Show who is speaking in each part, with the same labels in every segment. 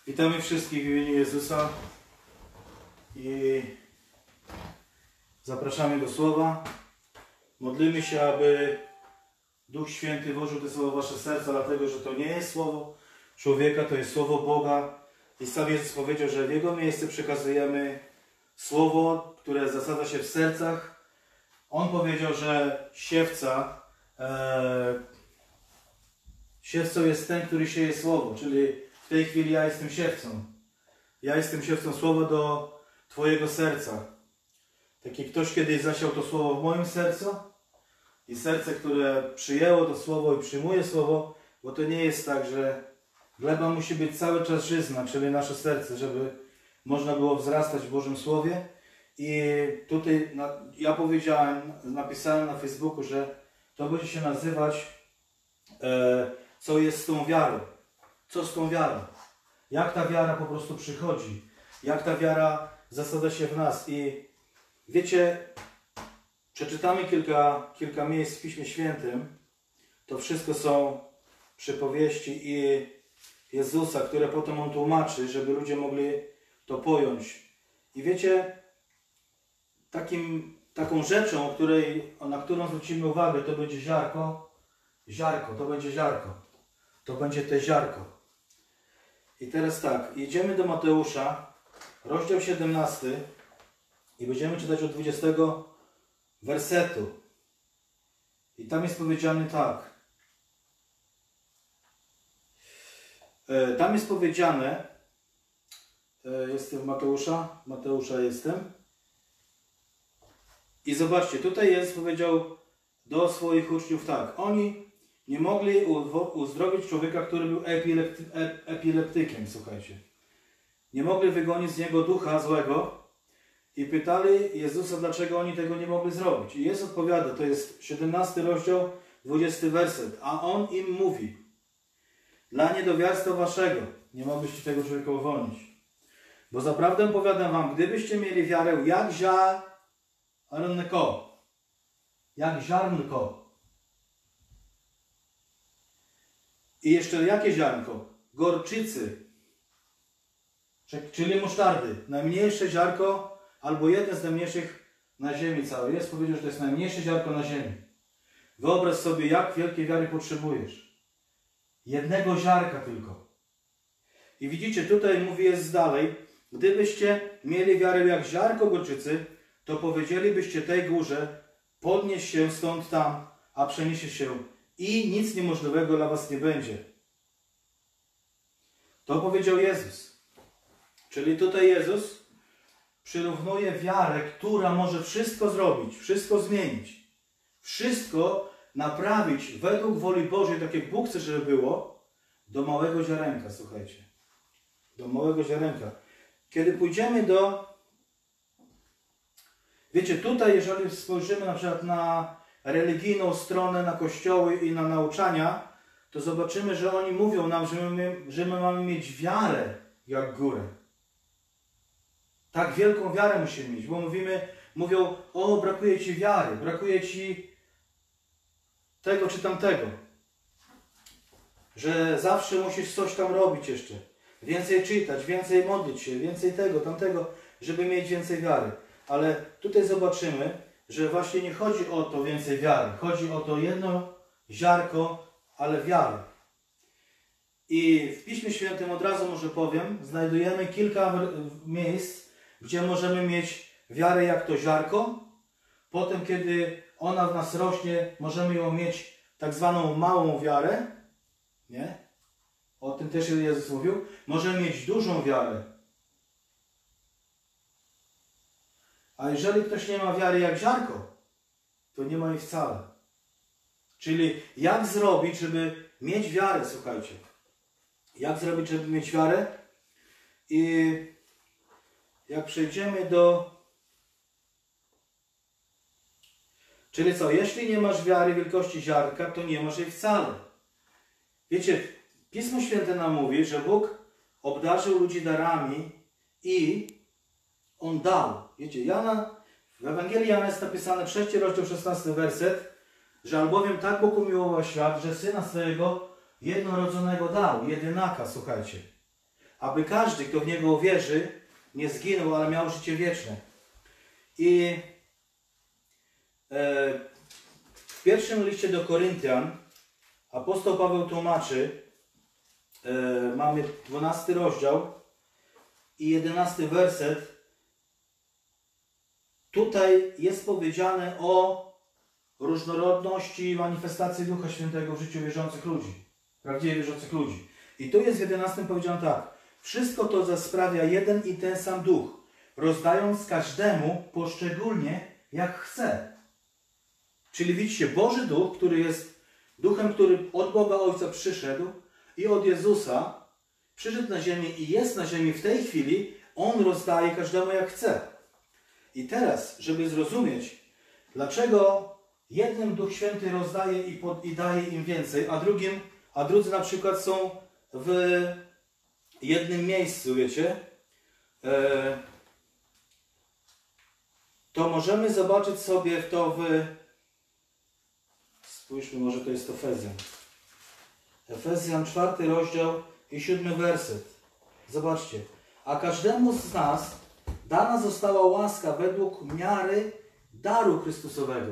Speaker 1: Witamy wszystkich w imieniu Jezusa i zapraszamy do Słowa. Modlimy się, aby Duch Święty włożył te słowa w wasze serca, dlatego że to nie jest słowo człowieka, to jest słowo Boga. I sam Jezus powiedział, że w Jego miejsce przekazujemy słowo, które zasadza się w sercach. On powiedział, że siewcą jest ten, który sieje słowo, czyli w tej chwili ja jestem siewcą. Ja jestem siewcą słowa do Twojego serca. Tak jak ktoś kiedyś zasiał to słowo w moim sercu i serce, które przyjęło to słowo i przyjmuje słowo, bo to nie jest tak, że gleba musi być cały czas żyzna, czyli nasze serce, żeby można było wzrastać w Bożym Słowie. I tutaj ja napisałem na Facebooku, że to będzie się nazywać co jest z tą wiarą. Co z tą wiarą? Jak ta wiara po prostu przychodzi? Jak ta wiara zasadza się w nas? I wiecie, przeczytamy kilka miejsc w Piśmie Świętym. To wszystko są przypowieści i Jezusa, które potem On tłumaczy, żeby ludzie mogli to pojąć. I wiecie, taką rzeczą, na którą zwrócimy uwagę, to będzie ziarko. To będzie ziarko. To będzie te ziarko. I teraz tak, jedziemy do Mateusza, rozdział 17 i będziemy czytać od 20 wersetu. I tam jest powiedziane tak. Tam jest powiedziane, jestem w Mateusza jestem. I zobaczcie, tutaj Jezus powiedział do swoich uczniów tak. Oni nie mogli uzdrowić człowieka, który był epileptykiem, słuchajcie. Nie mogli wygonić z niego ducha złego i pytali Jezusa, dlaczego oni tego nie mogli zrobić. I Jezus odpowiada, to jest 17 rozdział, 20 werset. A On im mówi, dla niedowiarstwa waszego nie mogliście tego człowieka uwolnić. Bo zaprawdę powiadam wam, gdybyście mieli wiarę jak ziarnko. I jeszcze jakie ziarnko? Gorczycy, czyli musztardy. Najmniejsze ziarko, albo jedne z najmniejszych na ziemi całej. Jest powiedział, że to jest najmniejsze ziarko na ziemi. Wyobraź sobie, jak wielkiej wiary potrzebujesz. Jednego ziarka tylko. I widzicie, tutaj mówi jest dalej, gdybyście mieli wiarę jak ziarko gorczycy, to powiedzielibyście tej górze, podnieś się stąd tam, a przeniesie się i nic niemożliwego dla was nie będzie. To powiedział Jezus. Czyli tutaj Jezus przyrównuje wiarę, która może wszystko zrobić, wszystko zmienić, wszystko naprawić według woli Bożej, tak jak Bóg chce, żeby było, do małego ziarenka, słuchajcie. Do małego ziarenka. Kiedy pójdziemy wiecie, tutaj jeżeli spojrzymy na przykład na religijną stronę, na kościoły i na nauczania, to zobaczymy, że oni mówią nam, że my mamy mieć wiarę jak górę. Tak wielką wiarę musimy mieć, bo mówią, o, brakuje ci wiary, brakuje ci tego czy tamtego. Że zawsze musisz coś tam robić jeszcze. Więcej czytać, więcej modlić się, więcej tego, tamtego, żeby mieć więcej wiary. Ale tutaj zobaczymy, że właśnie nie chodzi o to więcej wiary. Chodzi o to jedno ziarko, ale wiary. I w Piśmie Świętym od razu może powiem, znajdujemy kilka miejsc, gdzie możemy mieć wiarę jak to ziarko. Potem, kiedy ona w nas rośnie, możemy ją mieć tak zwaną małą wiarę. Nie? O tym też Jezus mówił. Możemy mieć dużą wiarę. A jeżeli ktoś nie ma wiary jak ziarko, to nie ma jej wcale. Czyli jak zrobić, żeby mieć wiarę, słuchajcie. Jak zrobić, żeby mieć wiarę? I jak przejdziemy Czyli co? Jeśli nie masz wiary wielkości ziarnka, to nie masz jej wcale. Wiecie, Pismo Święte nam mówi, że Bóg obdarzył ludzi darami i On dał. Wiecie, w Ewangelii Jana jest napisane 3 rozdział 16 werset, że albowiem tak Bóg umiłował świat, że Syna swojego jednorodzonego dał, jedynaka, słuchajcie. aby każdy, kto w Niego uwierzy, nie zginął, ale miał życie wieczne. I w pierwszym liście do Koryntian apostoł Paweł tłumaczy, mamy 12 rozdział i 11 werset. Tutaj jest powiedziane o różnorodności i manifestacji Ducha Świętego w życiu wierzących ludzi, prawdziwie wierzących ludzi. I tu jest w 11 powiedziane tak. Wszystko to sprawia jeden i ten sam Duch, rozdając każdemu poszczególnie jak chce. Czyli widzicie, Boży Duch, który jest Duchem, który od Boga Ojca przyszedł i od Jezusa przyszedł na ziemię i jest na ziemi w tej chwili, On rozdaje każdemu jak chce. I teraz, żeby zrozumieć, dlaczego jednym Duch Święty rozdaje i daje im więcej, a drudzy na przykład są w jednym miejscu, wiecie, to możemy zobaczyć sobie spójrzmy, może to jest Efezjan. Efezjan 4 rozdział i 7 werset. Zobaczcie. A każdemu z nas dana została łaska według miary daru Chrystusowego.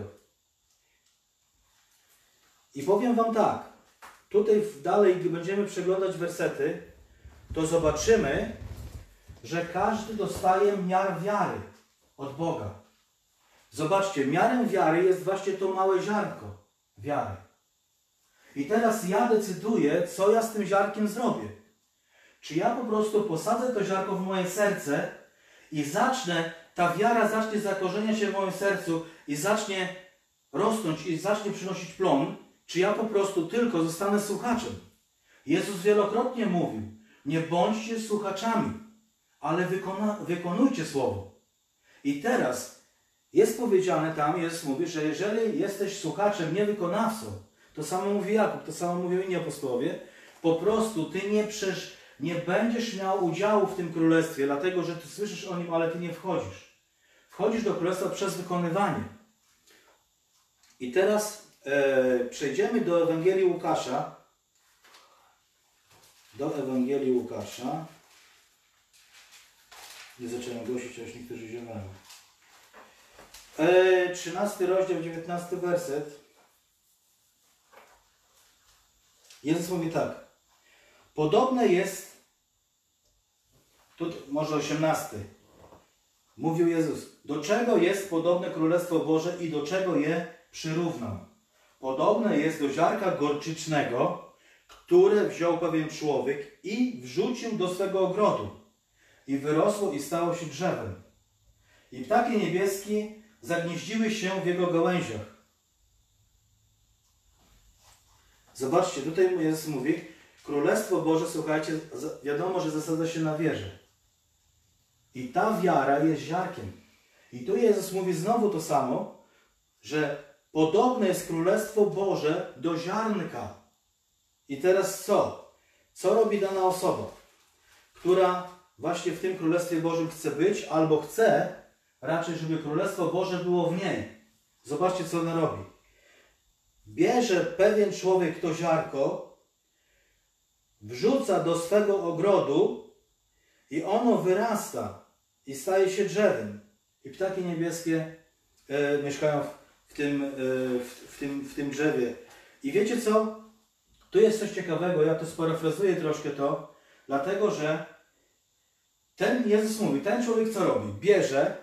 Speaker 1: I powiem wam tak. Tutaj dalej, gdy będziemy przeglądać wersety, to zobaczymy, że każdy dostaje miar wiary od Boga. Zobaczcie, miarą wiary jest właśnie to małe ziarnko wiary. I teraz ja decyduję, co ja z tym ziarnkiem zrobię. Czy ja po prostu posadzę to ziarnko w moje serce i ta wiara zacznie zakorzeniać się w moim sercu i zacznie rosnąć i zacznie przynosić plon, czy ja po prostu tylko zostanę słuchaczem. Jezus wielokrotnie mówił, nie bądźcie słuchaczami, ale wykonujcie słowo. I teraz jest powiedziane tam, Jezus mówi, że jeżeli jesteś słuchaczem, nie wykonawcą, to samo mówi Jakub, to samo mówią inni apostołowie, po prostu ty nie będziesz miał udziału w tym królestwie, dlatego że ty słyszysz o nim, ale ty nie wchodzisz. Wchodzisz do królestwa przez wykonywanie. I teraz przejdziemy do Ewangelii Łukasza. Do Ewangelii Łukasza. Nie zacząłem głosić, a już niektórzy ziewają. 13 rozdział, 19 werset. Jezus mówi tak. Podobne jest, tu może 18. Mówił Jezus, do czego jest podobne Królestwo Boże i do czego je przyrównam? Podobne jest do ziarka gorczycznego, które wziął pewien człowiek i wrzucił do swego ogrodu. I wyrosło i stało się drzewem. I ptaki niebieskie zagnieździły się w jego gałęziach. Zobaczcie, tutaj Jezus mówi, Królestwo Boże, słuchajcie, wiadomo, że zasadza się na wierze. I ta wiara jest ziarkiem. I tu Jezus mówi znowu to samo, że podobne jest Królestwo Boże do ziarnka. I teraz co? Co robi dana osoba, która właśnie w tym Królestwie Bożym chce być, albo chce raczej, żeby Królestwo Boże było w niej. Zobaczcie, co ona robi. Bierze pewien człowiek to ziarko, wrzuca do swego ogrodu i ono wyrasta i staje się drzewem. I ptaki niebieskie mieszkają w tym drzewie. I wiecie co? Tu jest coś ciekawego, ja to sparafrazuję troszkę to, dlatego że Jezus mówi, ten człowiek co robi? Bierze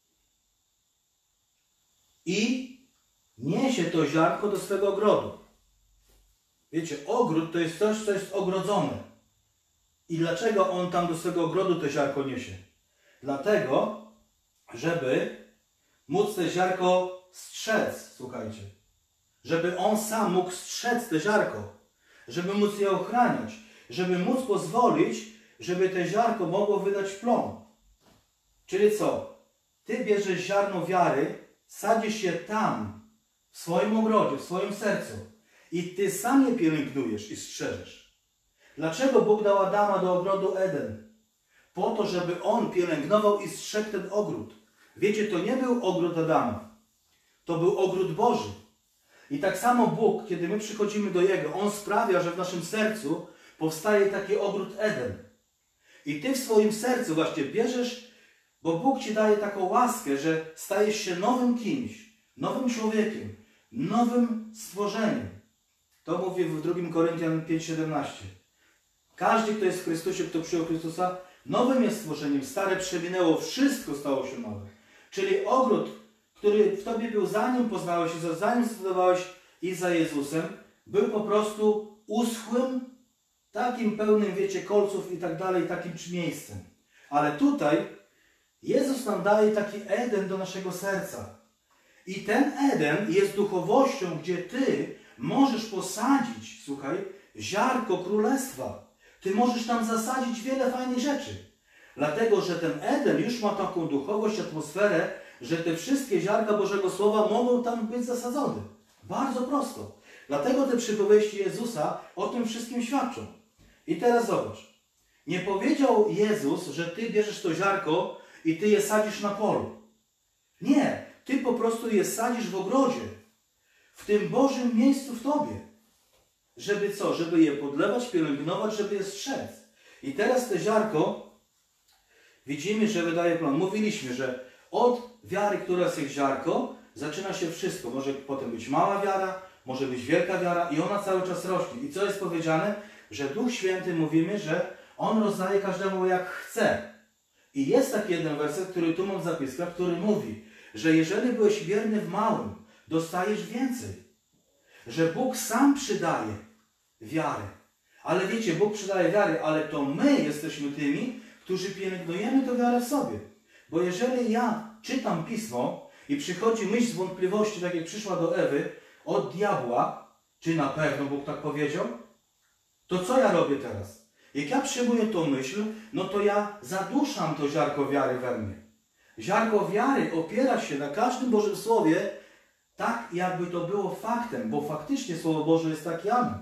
Speaker 1: i niesie to ziarnko do swego ogrodu. Wiecie, ogród to jest coś, co jest ogrodzone. I dlaczego on tam do swego ogrodu to ziarnko niesie? Dlatego, żeby móc te ziarnko strzec, słuchajcie. Żeby on sam mógł strzec te ziarnko. Żeby móc je ochraniać. Żeby móc pozwolić, żeby te ziarnko mogło wydać plon. Czyli co? Ty bierzesz ziarno wiary, sadzisz je tam, w swoim ogrodzie, w swoim sercu. I ty sam je pielęgnujesz i strzeżesz. Dlaczego Bóg dał Adama do ogrodu Eden? Po to, żeby on pielęgnował i strzegł ten ogród. Wiecie, to nie był ogród Adama. To był ogród Boży. I tak samo Bóg, kiedy my przychodzimy do Jego, On sprawia, że w naszym sercu powstaje taki ogród Eden. I ty w swoim sercu właśnie bierzesz, bo Bóg ci daje taką łaskę, że stajesz się nowym kimś, nowym człowiekiem, nowym stworzeniem. To mówi w 2 Koryntian 5:17. Każdy, kto jest w Chrystusie, kto przyjął Chrystusa, nowym jest stworzeniem. Stare przeminęło, wszystko stało się nowe. Czyli ogród, który w tobie był, zanim poznałeś Jezusa, zanim zdecydowałeś iść za Jezusem, był po prostu uschłym, takim pełnym, wiecie, kolców i tak dalej, takim miejscem. Ale tutaj Jezus nam daje taki Eden do naszego serca. I ten Eden jest duchowością, gdzie ty możesz posadzić, słuchaj, ziarko królestwa. Ty możesz tam zasadzić wiele fajnych rzeczy. Dlatego, że ten Eden już ma taką duchowość, atmosferę, że te wszystkie ziarka Bożego Słowa mogą tam być zasadzone. Bardzo prosto. Dlatego te przypowieści Jezusa o tym wszystkim świadczą. I teraz zobacz. Nie powiedział Jezus, że ty bierzesz to ziarko i ty je sadzisz na polu. Nie. Ty po prostu je sadzisz w ogrodzie. W tym Bożym miejscu w tobie. Żeby co? Żeby je podlewać, pielęgnować, żeby je strzec. I teraz te ziarko widzimy, że wydaje plon. Mówiliśmy, że od wiary, która jest jak ziarko, zaczyna się wszystko. Może potem być mała wiara, może być wielka wiara i ona cały czas rośnie. I co jest powiedziane? Że Duch Święty, mówimy, że On rozdaje każdemu jak chce. I jest taki jeden werset, który tu mam w zapiskach, który mówi, że jeżeli byłeś wierny w małym, dostajesz więcej. Że Bóg sam przydaje wiarę. Ale wiecie, Bóg przydaje wiarę, ale to my jesteśmy tymi, którzy pielęgnujemy tę wiarę w sobie. Bo jeżeli ja czytam Pismo i przychodzi myśl z wątpliwości, tak jak przyszła do Ewy, od diabła, czy na pewno Bóg tak powiedział, to co ja robię teraz? Jak ja przyjmuję tą myśl, no to ja zaduszam to ziarko wiary we mnie. Ziarko wiary opiera się na każdym Bożym Słowie, tak jakby to było faktem, bo faktycznie Słowo Boże jest takie amen.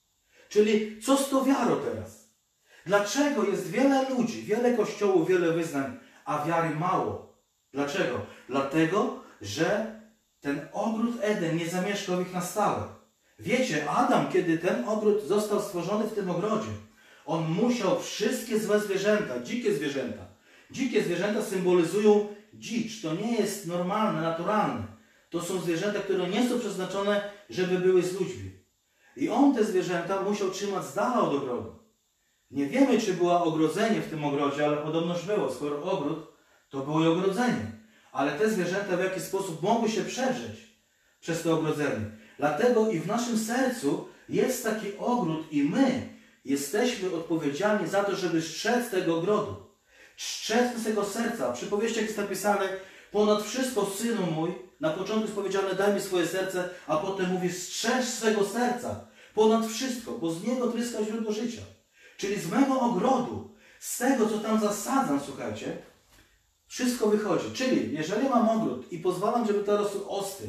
Speaker 1: Czyli co z tą wiarą teraz? Dlaczego jest wiele ludzi, wiele kościołów, wiele wyznań, a wiary mało? Dlaczego? Dlatego, że ten ogród Eden nie zamieszkał w ich na stałe. Wiecie, Adam, kiedy ten ogród został stworzony w tym ogrodzie, on musiał wszystkie złe zwierzęta, dzikie zwierzęta. Dzikie zwierzęta symbolizują dzicz. To nie jest normalne, naturalne. To są zwierzęta, które nie są przeznaczone, żeby były z ludźmi. I on te zwierzęta musiał trzymać z dala od ogrodu. Nie wiemy, czy było ogrodzenie w tym ogrodzie, ale podobnoż było. Skoro ogród, to było i ogrodzenie. Ale te zwierzęta w jakiś sposób mogły się przedrzeć przez to ogrodzenie. Dlatego i w naszym sercu jest taki ogród i my jesteśmy odpowiedzialni za to, żeby strzec tego ogrodu. Strzec tego serca. W przypowieściach jest napisane, ponad wszystko, synu mój, na początku jest powiedziane, daj mi swoje serce, a potem mówi, strzeż swego serca. Ponad wszystko, bo z niego tryska źródło życia. Czyli z mego ogrodu, z tego, co tam zasadzam, słuchajcie, wszystko wychodzi. Czyli jeżeli mam ogród i pozwalam, żeby to rosły osty,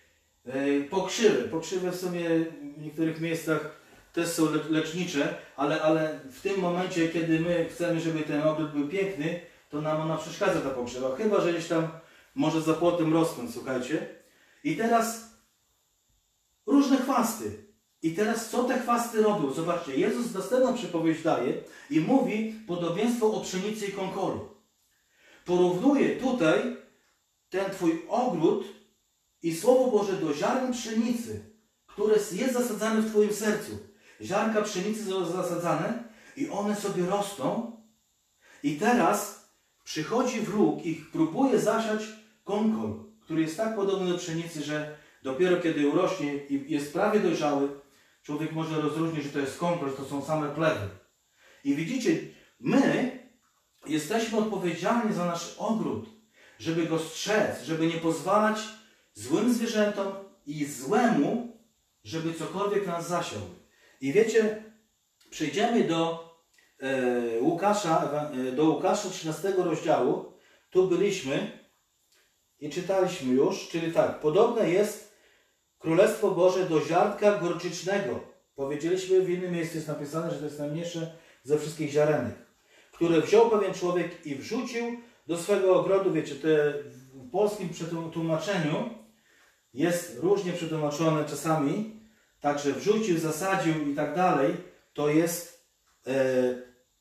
Speaker 1: pokrzywy w sumie w niektórych miejscach też są lecznicze, ale w tym momencie, kiedy my chcemy, żeby ten ogród był piękny, to nam ona przeszkadza ta pokrzywa. Chyba, że gdzieś tam może za płotem rosnąć, słuchajcie. I teraz różne chwasty. I teraz co te chwasty robią? Zobaczcie, Jezus następną przypowieść daje i mówi podobieństwo o pszenicy i konkoru. Porównuje tutaj ten twój ogród i Słowo Boże do ziarn pszenicy, które jest zasadzane w twoim sercu. Ziarnka pszenicy są zasadzane i one sobie rosną. I teraz przychodzi wróg i próbuje zasiać konkol, który jest tak podobny do pszenicy, że dopiero kiedy urośnie i jest prawie dojrzały, człowiek może rozróżnić, że to jest konkol, że to są same plewy. I widzicie, my jesteśmy odpowiedzialni za nasz ogród, żeby go strzec, żeby nie pozwalać złym zwierzętom i złemu, żeby cokolwiek nas zasiał. I wiecie, przejdziemy do Łukasza 13 rozdziału. Tu byliśmy i czytaliśmy już, czyli tak, podobne jest Królestwo Boże do ziarnka gorczycznego. Powiedzieliśmy, w innym miejscu jest napisane, że to jest najmniejsze ze wszystkich ziarenek, które wziął pewien człowiek i wrzucił do swego ogrodu. Wiecie, w polskim przetłumaczeniu jest różnie przetłumaczone czasami, także wrzucił, zasadził i tak dalej. To jest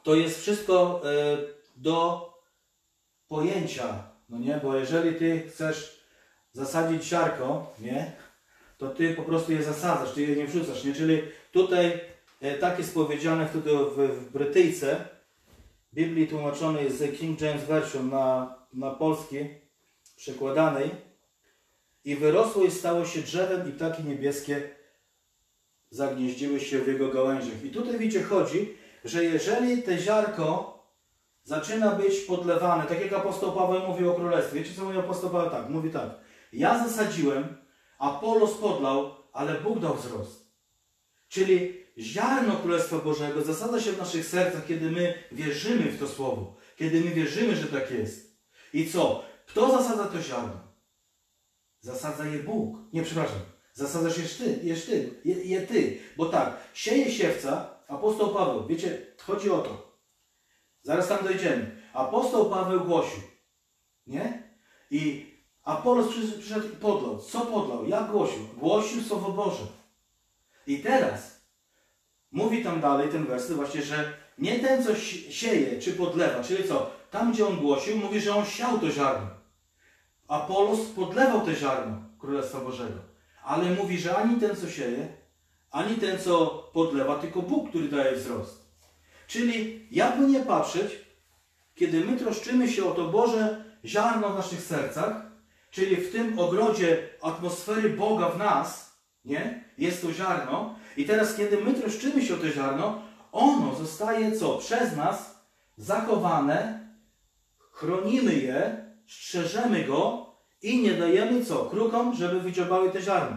Speaker 1: to jest wszystko do pojęcia, no nie? Bo jeżeli ty chcesz zasadzić ziarko, nie? To ty po prostu je zasadzasz, ty je nie wrzucasz, nie? Czyli tutaj tak jest powiedziane wtedy w Brytyjce, w Biblii tłumaczony jest z King James Version na polski, przekładanej. I wyrosło i stało się drzewem i ptaki niebieskie zagnieździły się w jego gałęziach. I tutaj widzicie, chodzi, że jeżeli te ziarko zaczyna być podlewane, tak jak apostoł Paweł mówi o królestwie. Wiecie co mówi apostoł Paweł? Tak, mówi tak. Ja zasadziłem, Apolos podlał, ale Bóg dał wzrost. Czyli ziarno Królestwa Bożego zasadza się w naszych sercach, kiedy my wierzymy w to słowo. Kiedy my wierzymy, że tak jest. I co? Kto zasadza to ziarno? Zasadza je Bóg. Nie, przepraszam. Zasadzasz je ty. Bo tak, sieje siewca, apostoł Paweł. Wiecie, chodzi o to. Zaraz tam dojdziemy. Apostoł Paweł głosił. Nie? I Apolos przyszedł i podlał. Co podlał? Jak głosił? Głosił Słowo Boże. I teraz mówi tam dalej ten werset właśnie, że nie ten, co sieje, czy podlewa. Czyli co? Tam, gdzie on głosił, mówi, że on siał to ziarno. Apolos podlewał to ziarno Królestwa Bożego. Ale mówi, że ani ten, co sieje, ani ten, co podlewa, tylko Bóg, który daje wzrost. Czyli jakby nie patrzeć, kiedy my troszczymy się o to Boże ziarno w naszych sercach, czyli w tym ogrodzie atmosfery Boga w nas, nie? Jest to ziarno. I teraz, kiedy my troszczymy się o to ziarno, ono zostaje co? Przez nas zachowane, chronimy je, strzeżemy go i nie dajemy co? Krukom, żeby wydziobały te ziarno.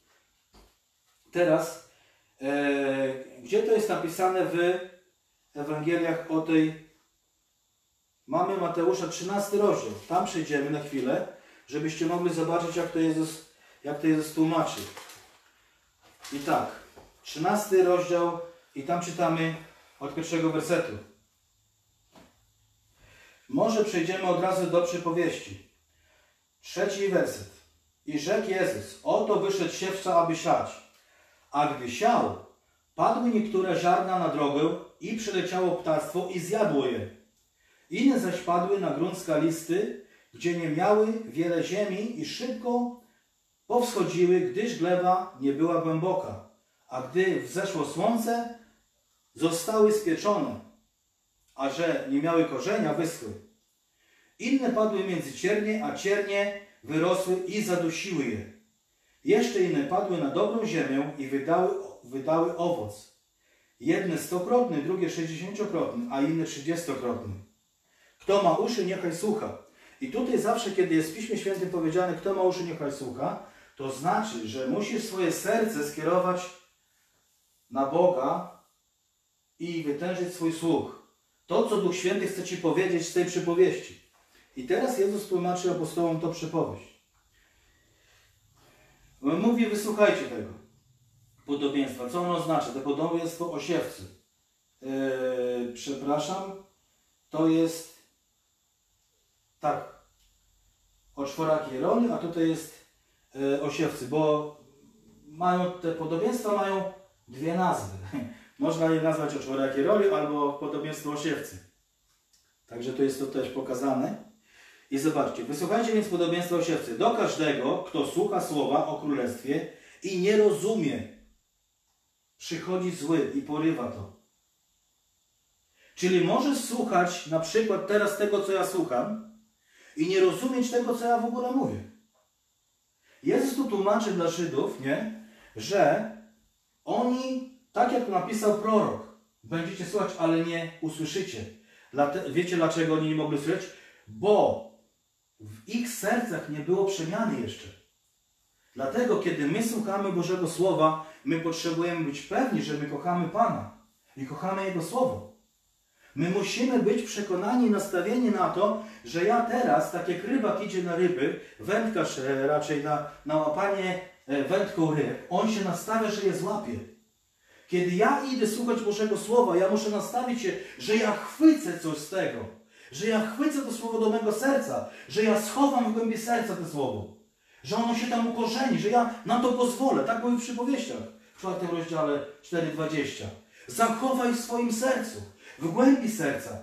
Speaker 1: Teraz, gdzie to jest napisane w Ewangeliach o tej... Mamy Mateusza 13 rozdział. Tam przejdziemy na chwilę, żebyście mogli zobaczyć, jak to Jezus tłumaczy. I tak, 13 rozdział i tam czytamy od pierwszego wersetu. Może przejdziemy od razu do przypowieści. 3 werset. I rzekł Jezus, oto wyszedł siewca, aby siać. A gdy siał, padły niektóre ziarna na drogę i przyleciało ptactwo i zjadło je. Inne zaś padły na grunt skalisty, gdzie nie miały wiele ziemi i szybko powschodziły, gdyż gleba nie była głęboka. A gdy wzeszło słońce, zostały spieczone, a że nie miały korzenia, wyschły. Inne padły między ciernie, a ciernie wyrosły i zadusiły je. Jeszcze inne padły na dobrą ziemię i wydały owoc. Jedne 100-krotny, drugie 60-krotny, a inne 30-krotny. Kto ma uszy, niechaj słucha. I tutaj zawsze, kiedy jest w Piśmie Świętym powiedziane, kto ma uszy, niechaj słucha, to znaczy, że musisz swoje serce skierować na Boga i wytężyć swój słuch. To, co Duch Święty chce Ci powiedzieć z tej przypowieści. I teraz Jezus tłumaczy apostołom tą przypowieść. Mówi, wysłuchajcie tego podobieństwa. Co ono oznacza? To podobieństwo o siewcy. To jest tak, o czworakiej roli, a tutaj jest o siewcy, bo te podobieństwa mają dwie nazwy. Można je nazwać o czworakiej roli albo podobieństwo o siewcy. Także to jest to też pokazane. I zobaczcie, wysłuchajcie więc podobieństwa o siewcy. Do każdego, kto słucha słowa o królestwie i nie rozumie, przychodzi zły i porywa to. Czyli możesz słuchać na przykład teraz tego, co ja słucham i nie rozumieć tego, co ja w ogóle mówię. Jezus tu tłumaczy dla Żydów, nie, że oni, tak jak napisał prorok, będziecie słuchać, ale nie usłyszycie. Wiecie, dlaczego oni nie mogli słyszeć? Bo w ich sercach nie było przemiany jeszcze. Dlatego, kiedy my słuchamy Bożego Słowa, my potrzebujemy być pewni, że my kochamy Pana i kochamy Jego Słowo. My musimy być przekonani, nastawieni na to, że ja teraz, tak jak rybak idzie na ryby, wędkarz raczej na łapanie wędką ryb, on się nastawia, że je złapie. Kiedy ja idę słuchać Bożego Słowa, ja muszę nastawić się, że ja chwycę coś z tego. Że ja chwycę to Słowo do mego serca. Że ja schowam w głębi serca to Słowo. Że ono się tam ukorzeni, że ja na to pozwolę. Tak mówi w przypowieściach w 4 rozdziale 4:20. Zachowaj w swoim sercu, w głębi serca.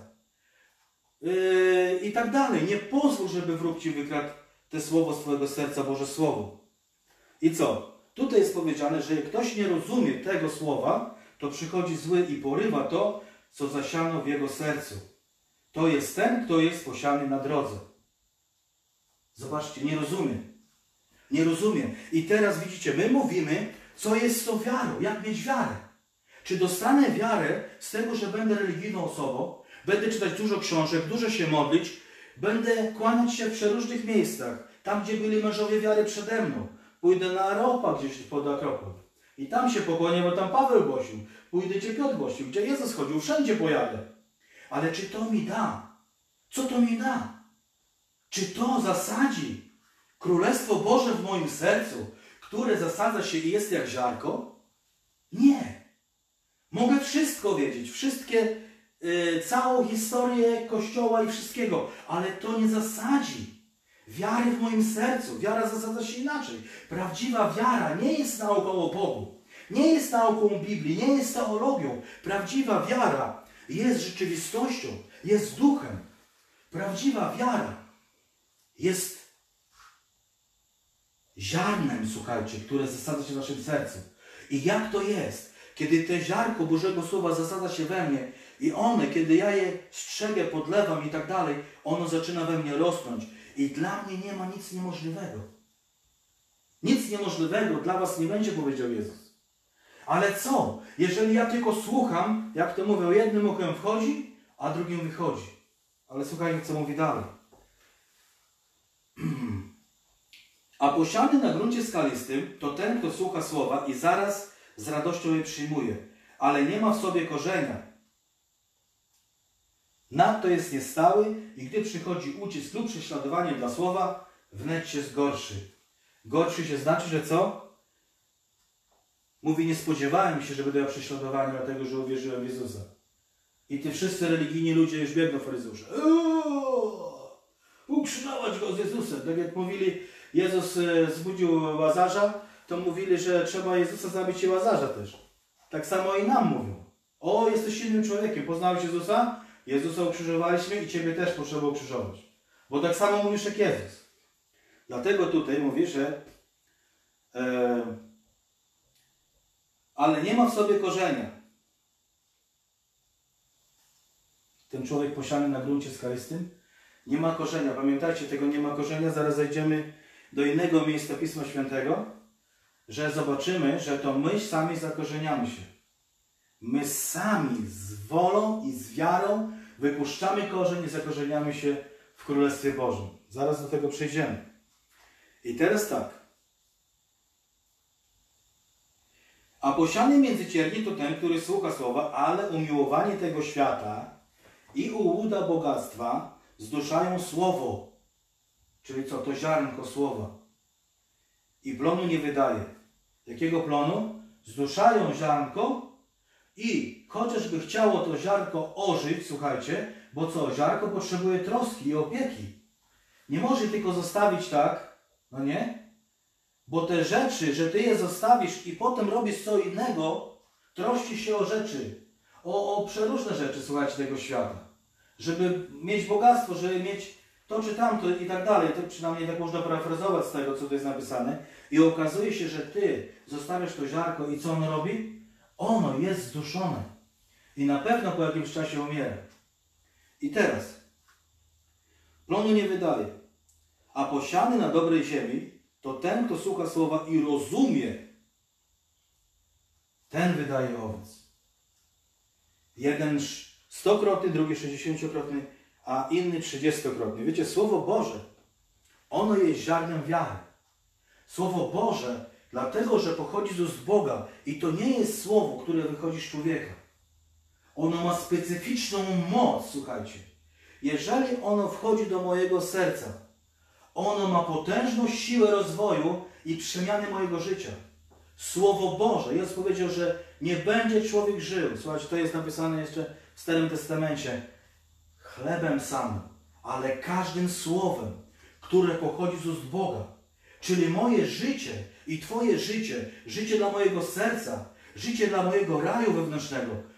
Speaker 1: I tak dalej. Nie pozwól, żeby wróg ci wykradł te słowo z twojego serca, Boże Słowo. I co? Tutaj jest powiedziane, że jak ktoś nie rozumie tego słowa, to przychodzi zły i porywa to, co zasiano w jego sercu. To jest ten, kto jest posiany na drodze. Zobaczcie, nie rozumie. Nie rozumie. I teraz widzicie, my mówimy, co jest z tą wiarą, jak mieć wiarę. Czy dostanę wiarę z tego, że będę religijną osobą, będę czytać dużo książek, dużo się modlić, będę kłaniać się w przeróżnych miejscach, tam gdzie byli mężowie wiary przede mną. Pójdę na Areopag gdzieś pod Akropol i tam się pokłonię, bo tam Paweł głosił. Pójdę, gdzie Piotr głosił, gdzie Jezus chodził, wszędzie pojadę. Ale czy to mi da? Co to mi da? Czy to zasadzi Królestwo Boże w moim sercu, które zasadza się i jest jak ziarnko? Nie. Mogę wszystko wiedzieć, całą historię Kościoła i wszystkiego, ale to nie zasadzi wiary w moim sercu. Wiara zasadza się inaczej. Prawdziwa wiara nie jest nauką o Bogu, nie jest nauką Biblii, nie jest teologią. Prawdziwa wiara jest rzeczywistością, jest duchem. Prawdziwa wiara jest ziarnem, słuchajcie, które zasadza się w naszym sercu. I jak to jest, kiedy te ziarnko Bożego Słowa zasadza się we mnie i one, kiedy ja je strzegę, podlewam i tak dalej, ono zaczyna we mnie rosnąć. I dla mnie nie ma nic niemożliwego. Nic niemożliwego dla was nie będzie, powiedział Jezus. Ale co, jeżeli ja tylko słucham, jak to mówią, jednym uchem wchodzi, a drugim wychodzi. Ale słuchajcie, co mówi dalej. A posiany na gruncie skalistym to ten, kto słucha słowa i zaraz z radością je przyjmuje, ale nie ma w sobie korzenia. Nadto jest niestały i gdy przychodzi ucisk lub prześladowanie dla słowa, wnet się zgorszy. Gorszy się znaczy, że co? Mówi, nie spodziewałem się, że będę miał prześladowanie, dlatego że uwierzyłem w Jezusa. I ty wszyscy religijni ludzie już biegną faryzeusze. Ukrzyżować go z Jezusem. Tak jak mówili, Jezus zbudził Łazarza, to mówili, że trzeba Jezusa zabić i Łazarza też. Tak samo i nam mówią. O, jesteś innym człowiekiem, poznałeś Jezusa? Jezusa ukrzyżowaliśmy i ciebie też potrzeba ukrzyżować. Bo tak samo mówisz jak Jezus. Dlatego tutaj mówi, że ale nie ma w sobie korzenia. Ten człowiek posiany na gruncie skalistym nie ma korzenia. Pamiętajcie, tego nie ma korzenia. Zaraz zajdziemy do innego miejsca Pisma Świętego, że zobaczymy, że to my sami zakorzeniamy się. My sami z wolą i z wiarą wypuszczamy korzeń i zakorzeniamy się w Królestwie Bożym. Zaraz do tego przejdziemy. I teraz tak. A posiany międzycierni to ten, który słucha słowa, ale umiłowanie tego świata i ułuda bogactwa zduszają słowo. Czyli co? To ziarnko słowa. I plonu nie wydaje. Jakiego plonu? Zduszają ziarnko i chociażby chciało to ziarnko ożyć, słuchajcie, bo co? Ziarnko potrzebuje troski i opieki. Nie może tylko zostawić tak, no nie? Bo te rzeczy, że ty je zostawisz i potem robisz co innego, troszczy się o rzeczy, o przeróżne rzeczy, słuchajcie, tego świata. Żeby mieć bogactwo, żeby mieć to czy tamto i tak dalej. To przynajmniej tak można parafrazować z tego, co tu jest napisane. I okazuje się, że ty zostawiasz to ziarnko i co ono robi? Ono jest zduszone. I na pewno po jakimś czasie umiera. I teraz. Plonu nie wydaje. A posiany na dobrej ziemi to ten, kto słucha słowa i rozumie, ten wydaje owoc. Jeden 100-krotny, drugi 60-krotny, a inny 30-krotny. Wiecie, Słowo Boże, ono jest ziarnem wiary. Słowo Boże, dlatego, że pochodzi z ust Boga i to nie jest słowo, które wychodzi z człowieka. Ono ma specyficzną moc, słuchajcie. Jeżeli ono wchodzi do mojego serca, ono ma potężną siłę rozwoju i przemiany mojego życia. Słowo Boże. Jezus powiedział, że nie będzie człowiek żył. Słuchajcie, to jest napisane jeszcze w Starym Testamencie. Chlebem samym, ale każdym słowem, które pochodzi z ust Boga. Czyli moje życie i Twoje życie, życie dla mojego serca, życie dla mojego raju wewnętrznego,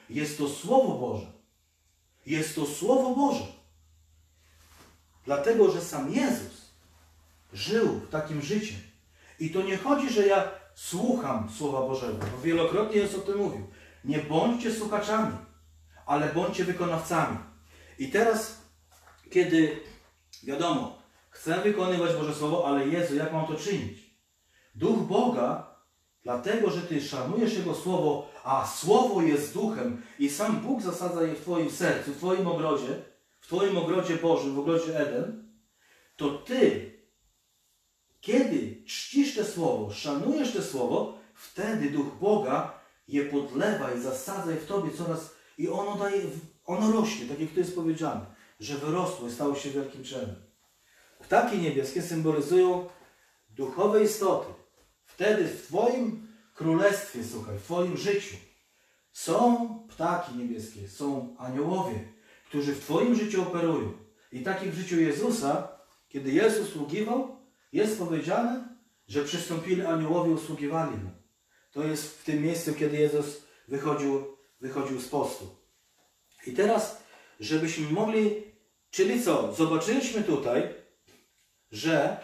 Speaker 1: Jest to Słowo Boże. Jest to Słowo Boże. Dlatego, że sam Jezus żył takim życiem. I to nie chodzi, że ja słucham Słowa Bożego, bo wielokrotnie jest o tym mówił. Nie bądźcie słuchaczami, ale bądźcie wykonawcami. I teraz, kiedy, wiadomo, chcę wykonywać Boże Słowo, ale Jezu, jak mam to czynić? Duch Boga, dlatego, że Ty szanujesz Jego Słowo, a Słowo jest Duchem i sam Bóg zasadza je w Twoim sercu, w Twoim ogrodzie Bożym, w ogrodzie Eden, to Ty, kiedy czcisz te Słowo, szanujesz te Słowo, wtedy Duch Boga je podlewa i zasadza je w Tobie coraz i ono rośnie, tak jak to jest powiedziane, że wyrosło i stało się wielkim drzewem. Ptaki niebieskie symbolizują duchowe istoty. Wtedy w Twoim królestwie, słuchaj, w Twoim życiu są ptaki niebieskie, są aniołowie, którzy w Twoim życiu operują. I tak jak w życiu Jezusa, kiedy Jezus usługiwał, jest powiedziane, że przystąpili aniołowie, usługiwali Mu. To jest w tym miejscu, kiedy Jezus wychodził z postu. I teraz, żebyśmy mogli, czyli co? Zobaczyliśmy tutaj, że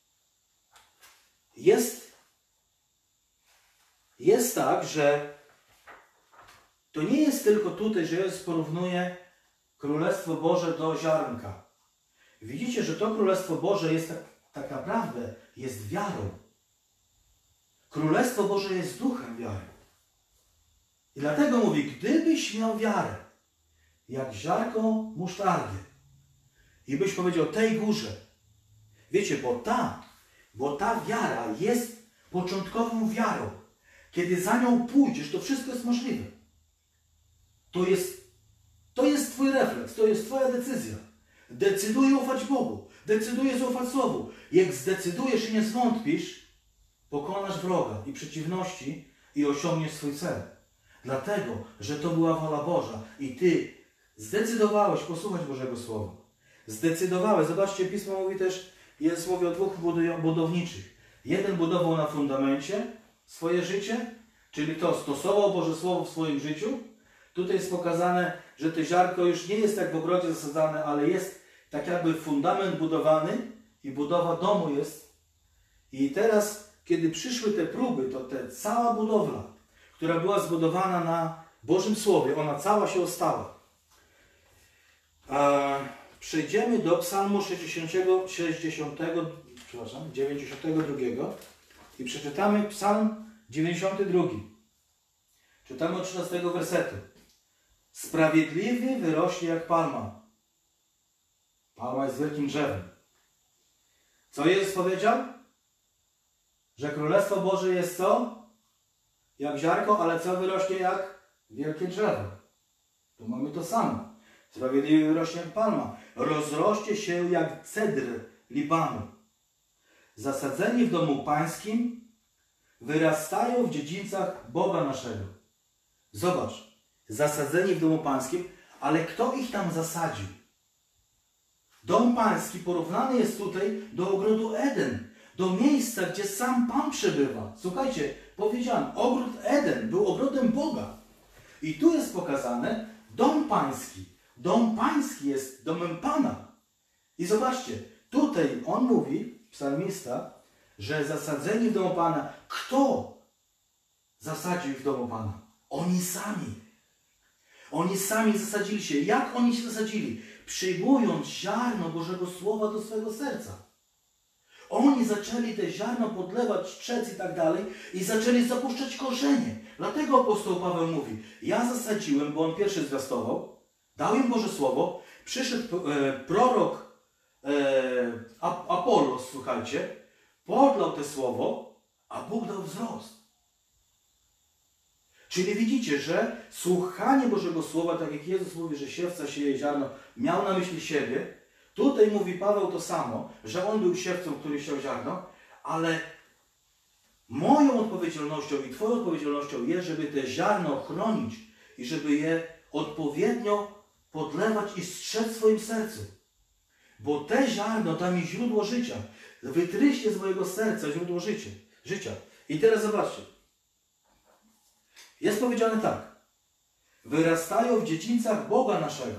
Speaker 1: jest tak, że to nie jest tylko tutaj, że Jezus porównuje Królestwo Boże do ziarnka. Widzicie, że to Królestwo Boże jest tak naprawdę jest wiarą. Królestwo Boże jest duchem wiary. I dlatego mówi, gdybyś miał wiarę, jak ziarnko musztardy, i byś powiedział tej górze, wiecie, bo ta wiara jest początkową wiarą. Kiedy za nią pójdziesz, to wszystko jest możliwe. To jest Twój refleks, to jest Twoja decyzja. Decyduj ufać Bogu, decyduj zaufać Słowu. Jak zdecydujesz i nie zwątpisz, pokonasz wroga i przeciwności i osiągniesz swój cel. Dlatego, że to była wola Boża i Ty zdecydowałeś posłuchać Bożego Słowa. Zdecydowałeś. Zobaczcie, Pismo mówi też, mówi o dwóch budowniczych. Jeden budował na fundamencie swoje życie, czyli to stosował Boże Słowo w swoim życiu. Tutaj jest pokazane, że to ziarnko już nie jest jak w ogrodzie zasadzane, ale jest tak jakby fundament budowany i budowa domu jest. I teraz, kiedy przyszły te próby, to cała budowla, która była zbudowana na Bożym Słowie, ona cała się ostała. Przejdziemy do Psalmu 92 i przeczytamy Psalm 92. Czytamy od 13 wersetu. Sprawiedliwy wyrośnie jak palma. Palma jest wielkim drzewem. Co Jezus powiedział? Że Królestwo Boże jest co? Jak ziarnko, ale co wyrośnie jak wielkie drzewo? Tu mamy to samo. Sprawiedliwy wyrośnie jak palma. Rozrośnie się jak cedr Libanu. Zasadzeni w domu pańskim, wyrastają w dziedzińcach Boga naszego. Zobacz, zasadzeni w domu pańskim, ale kto ich tam zasadził? Dom pański porównany jest tutaj do ogrodu Eden, do miejsca, gdzie sam Pan przebywa. Słuchajcie, powiedziałem, ogród Eden był ogrodem Boga. I tu jest pokazane dom pański. Dom pański jest domem Pana. I zobaczcie, tutaj on mówi, psalmista, że zasadzeni w domu Pana. Kto zasadził w domu Pana? Oni sami. Oni sami zasadzili się. Jak oni się zasadzili? Przyjmując ziarno Bożego Słowa do swego serca. Oni zaczęli te ziarno podlewać, strzec i tak dalej i zaczęli zapuszczać korzenie. Dlatego apostoł Paweł mówi, ja zasadziłem, bo on pierwszy zwiastował, dał im Boże Słowo, przyszedł prorok Apollos, słuchajcie, podlał te słowo, a Bóg dał wzrost. Czyli widzicie, że słuchanie Bożego Słowa, tak jak Jezus mówi, że siewca sieje ziarno, miał na myśli siebie. Tutaj mówi Paweł to samo, że on był siewcą, który siał ziarno, ale moją odpowiedzialnością i Twoją odpowiedzialnością jest, żeby te ziarno chronić i żeby je odpowiednio podlewać i strzec w swoim sercu. Bo te ziarno da mi źródło życia. Wytryśnie z mojego serca źródło życia. I teraz zobaczcie. Jest powiedziane tak. wyrastają w dziedzińcach Boga naszego.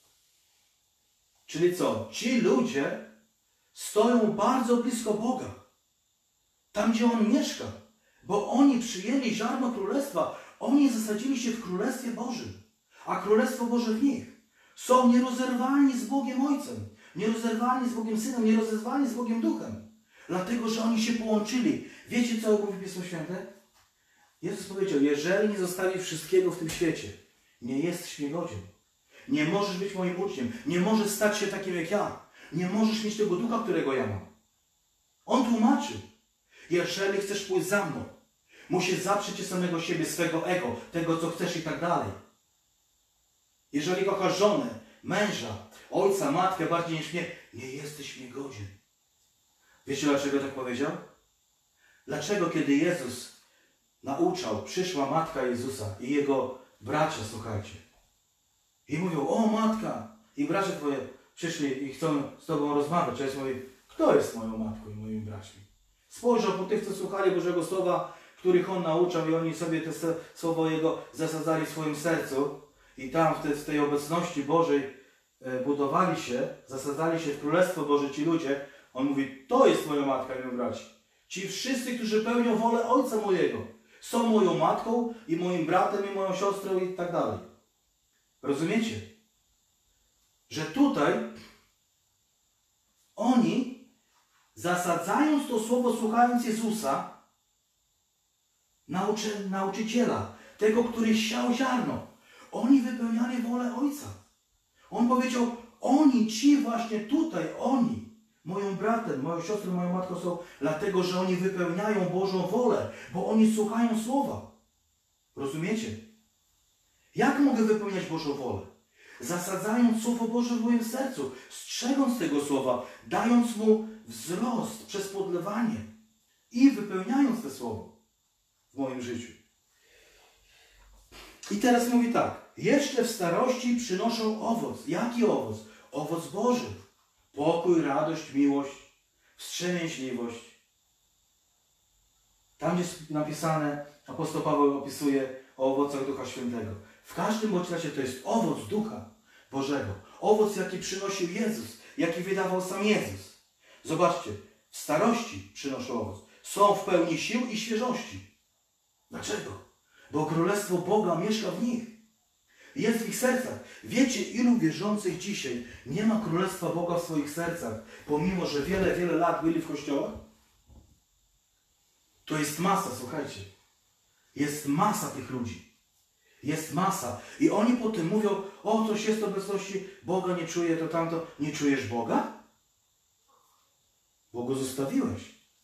Speaker 1: Czyli co? Ci ludzie stoją bardzo blisko Boga. Tam, gdzie On mieszka. Bo oni przyjęli ziarno Królestwa. Oni zasadzili się w Królestwie Bożym. A Królestwo Boże w nich. Są nierozerwalni z Bogiem Ojcem. Nierozerwalni z Bogiem Synem. Nierozerwalni z Bogiem Duchem. Dlatego, że oni się połączyli. Wiecie, co mówi Pismo Święte? Jezus powiedział, jeżeli nie zostawi wszystkiego w tym świecie, nie jesteś mnie godzien. Nie możesz być moim uczniem. Nie możesz stać się takim jak ja. Nie możesz mieć tego ducha, którego ja mam. On tłumaczy. Jeżeli chcesz pójść za mną, musisz zaprzeć się samego siebie, swego ego, tego, co chcesz i tak dalej. Jeżeli kochasz żonę, męża, ojca, matkę bardziej niż mnie, nie jesteś mnie godzien. Wiecie, dlaczego tak powiedział? Dlaczego, kiedy Jezus nauczał, przyszła matka Jezusa i jego bracia, słuchajcie, i mówią, o matka, i bracia twoje przyszli i chcą z tobą rozmawiać. A Jezus mówi, kto jest moją matką i moimi braćmi? Spojrzał po tych, co słuchali Bożego Słowa, których On nauczał i oni sobie te słowo Jego zasadzali w swoim sercu i tam w tej obecności Bożej budowali się, zasadzali się w Królestwo Boże ci ludzie. On mówi, to jest moja matka i moi bracia. Ci wszyscy, którzy pełnią wolę Ojca mojego, są moją matką i moim bratem i moją siostrą i tak dalej. Rozumiecie? Że tutaj oni, zasadzając to słowo, słuchając Jezusa, nauczyciela, tego, który siał ziarno, oni wypełniali wolę Ojca. On powiedział, oni, ci właśnie tutaj, oni, moim bratem, moją siostrą, moją matką są, dlatego, że oni wypełniają Bożą wolę, bo oni słuchają słowa. Rozumiecie? Jak mogę wypełniać Bożą wolę? Zasadzając Słowo Boże w moim sercu, strzegąc tego Słowa, dając mu wzrost przez podlewanie i wypełniając to Słowo w moim życiu. I teraz mówi tak, jeszcze w starości przynoszą owoc. Jaki owoc? Owoc Boży. Pokój, radość, miłość, wstrzemięźliwość. Tam jest napisane, apostoł Paweł opisuje o owocach Ducha Świętego. W każdym bądź razie to jest owoc Ducha Bożego. Owoc, jaki przynosił Jezus, jaki wydawał sam Jezus. Zobaczcie, w starości przynoszą owoc. Są w pełni sił i świeżości. Dlaczego? Bo Królestwo Boga mieszka w nich. Jest w ich sercach. Wiecie, ilu wierzących dzisiaj nie ma Królestwa Boga w swoich sercach, pomimo że wiele, wiele lat byli w kościołach? To jest masa, słuchajcie. Jest masa tych ludzi. Jest masa. I oni potem mówią, o, coś jest w obecności Boga, nie czuję to tamto. Nie czujesz Boga? Bo Go zostawiłeś.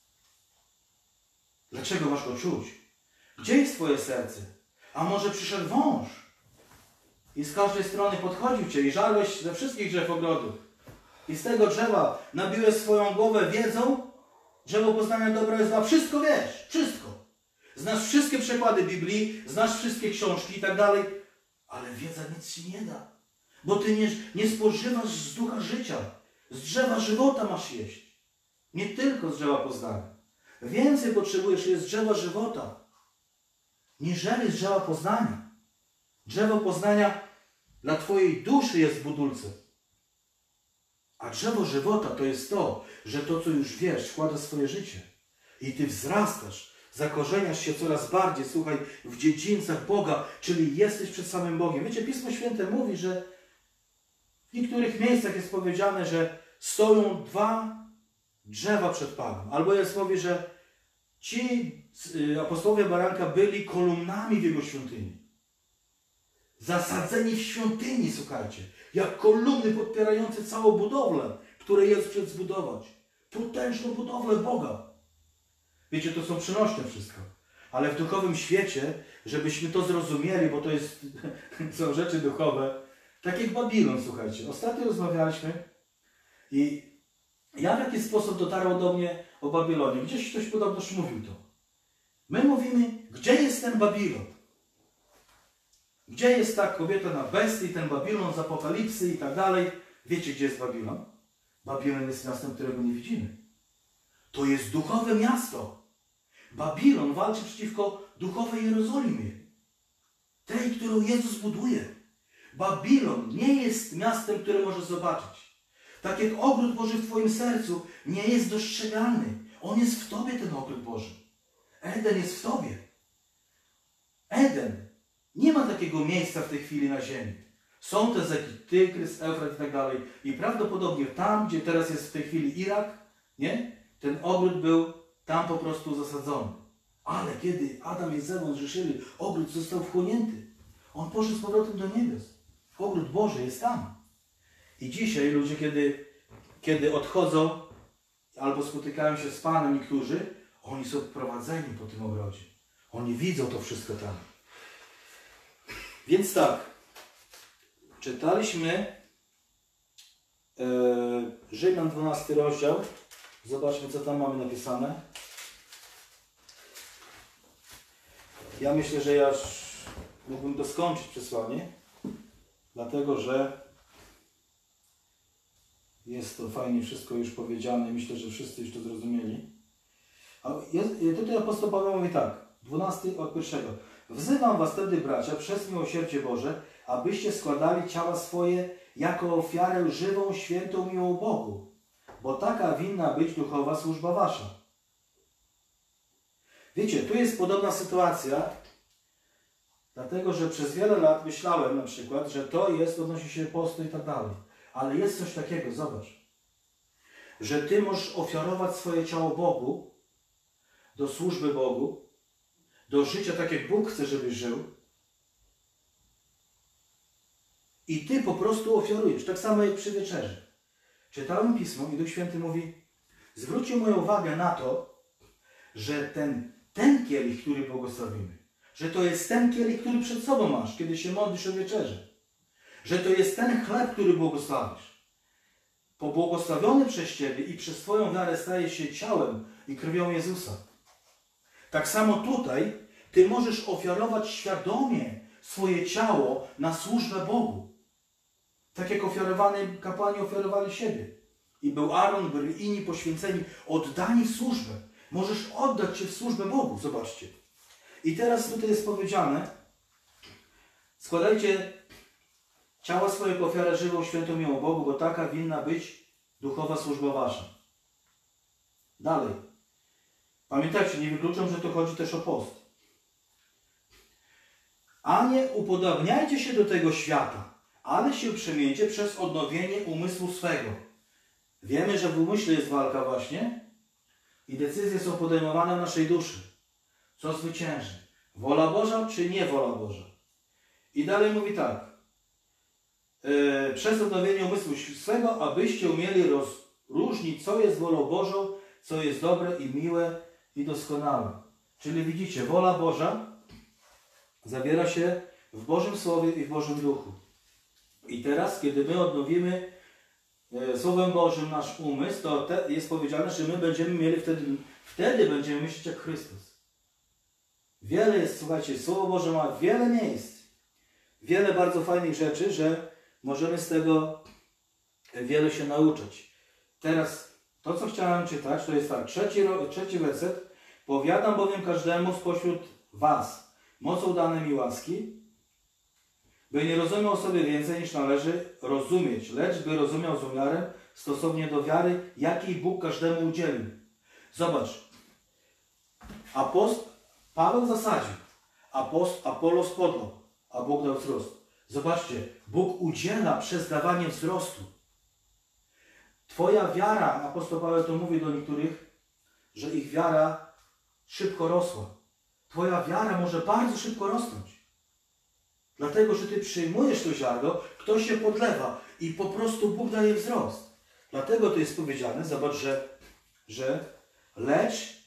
Speaker 1: Dlaczego masz Go czuć? Gdzie jest twoje serce? A może przyszedł wąż i z każdej strony podchodził cię i żarłeś ze wszystkich drzew ogrodu. I z tego drzewa nabiłeś swoją głowę wiedzą, drzewo poznania dobra i zła. Wszystko wiesz, wszystko. Znasz wszystkie przekłady Biblii, znasz wszystkie książki i tak dalej, ale wiedza nic ci nie da. Bo ty nie spożywasz z ducha życia. Z drzewa żywota masz jeść. Nie tylko z drzewa poznania. Więcej potrzebujesz jest z drzewa żywota, niżeli z drzewa poznania. Drzewo poznania dla twojej duszy jest budulcem. A drzewo żywota to jest to, że to, co już wiesz, wkładasz w swoje życie. I ty wzrastasz, zakorzeniasz się coraz bardziej, słuchaj, w dziedzińcach Boga, czyli jesteś przed samym Bogiem. Wiecie, Pismo Święte mówi, że w niektórych miejscach jest powiedziane, że stoją dwa drzewa przed Panem. Albo jest mówi, że ci apostołowie Baranka byli kolumnami w Jego świątyni. Zasadzeni w świątyni, słuchajcie, jak kolumny podpierające całą budowlę, które Jezus przyszedł zbudować. Potężną budowlę Boga. Wiecie, to są przenośne wszystko. Ale w duchowym świecie, żebyśmy to zrozumieli, bo to są rzeczy duchowe, tak jak Babilon, słuchajcie. Ostatnio rozmawialiśmy i ja w jakiś sposób dotarło do mnie o Babilonie. Gdzieś ktoś podobnoż mówił to. My mówimy, gdzie jest ten Babilon? Gdzie jest ta kobieta na bestii, ten Babilon z Apokalipsy i tak dalej? Wiecie, gdzie jest Babilon? Babilon jest miastem, którego nie widzimy. To jest duchowe miasto. Babilon walczy przeciwko duchowej Jerozolimie. tej, którą Jezus buduje. Babilon nie jest miastem, które możesz zobaczyć. Tak jak ogród Boży w twoim sercu nie jest dostrzegalny. On jest w tobie, ten ogród Boży. Eden jest w tobie. Eden. Nie ma takiego miejsca w tej chwili na ziemi. Są te rzeki, Tygrys, Eufrat i tak dalej. I prawdopodobnie tam, gdzie teraz jest w tej chwili Irak, nie? Ten ogród był tam po prostu zasadzony. Ale kiedy Adam i Ewa zgrzeszyli, ogród został wchłonięty. On poszedł z powrotem do niebios. Ogród Boży jest tam. I dzisiaj ludzie, kiedy odchodzą albo spotykają się z Panem niektórzy, oni są prowadzeni po tym ogrodzie. Oni widzą to wszystko tam. Więc tak, czytaliśmy Rzymian 12 rozdział. Zobaczmy, co tam mamy napisane. Ja myślę, że ja już mógłbym to skończyć przesłanie, dlatego że jest to fajnie wszystko już powiedziane. Myślę, że wszyscy już to zrozumieli. A tutaj apostoł Paweł mówi tak, 12 od 1. Wzywam was wtedy, bracia, przez miłosierdzie Boże, abyście składali ciała swoje jako ofiarę żywą, świętą, miłą Bogu, bo taka winna być duchowa służba wasza. Wiecie, tu jest podobna sytuacja, dlatego że przez wiele lat myślałem na przykład, że to jest, odnosi się postu i tak dalej. Ale jest coś takiego, zobacz, że ty możesz ofiarować swoje ciało Bogu, do służby Bogu, do życia tak jak Bóg chce, żebyś żył. I ty po prostu ofiarujesz, tak samo jak przy wieczerzy. Czytałem Pismo i Duch Święty mówi, zwróćcie moją uwagę na to, że ten kielich, który błogosławimy, że to jest ten kielich, który przed sobą masz, kiedy się modlisz o wieczerzy. Że to jest ten chleb, który błogosławisz. Pobłogosławiony przez ciebie i przez twoją wiarę staje się ciałem i krwią Jezusa. Tak samo tutaj ty możesz ofiarować świadomie swoje ciało na służbę Bogu. Tak jak kapłani ofiarowali siebie. I był Aaron, byli inni poświęceni, oddani w służbę. Możesz oddać się w służbę Bogu. Zobaczcie. I teraz tutaj jest powiedziane, składajcie ciała swoje jako ofiarę żywą, świętą, miłą Bogu, bo taka winna być duchowa służba wasza. Dalej. Pamiętajcie, nie wykluczam, że to chodzi też o post. A nie upodabniajcie się do tego świata, ale się przemieńcie przez odnowienie umysłu swego. Wiemy, że w umyśle jest walka właśnie i decyzje są podejmowane w naszej duszy. Co zwycięży? Wola Boża czy nie wola Boża? I dalej mówi tak. Przez odnowienie umysłu swego, abyście umieli rozróżnić, co jest wolą Bożą, co jest dobre i miłe i doskonałe. Czyli widzicie, wola Boża zawiera się w Bożym Słowie i w Bożym Duchu. I teraz, kiedy my odnowimy Słowem Bożym nasz umysł, to jest powiedziane, że my będziemy mieli wtedy będziemy myśleć jak Chrystus. Wiele jest, słuchajcie, Słowo Boże ma wiele miejsc, wiele bardzo fajnych rzeczy, że możemy z tego wiele się nauczyć. Teraz to, co chciałem czytać, to jest tak, trzeci werset. Powiadam bowiem każdemu spośród was mocą danej mi łaski, by nie rozumiał sobie więcej niż należy rozumieć, lecz by rozumiał z umiarem stosownie do wiary, jakiej Bóg każdemu udzielił. Zobacz. Paweł zasadził, Apolos podlał, a Bóg dał wzrost. Zobaczcie, Bóg udziela przez dawanie wzrostu. Twoja wiara, apostoł Paweł to mówi do niektórych, że ich wiara szybko rosła. Twoja wiara może bardzo szybko rosnąć. Dlatego, że ty przyjmujesz to ziarno, ktoś się podlewa i po prostu Bóg daje wzrost. Dlatego to jest powiedziane, zobacz, że lecz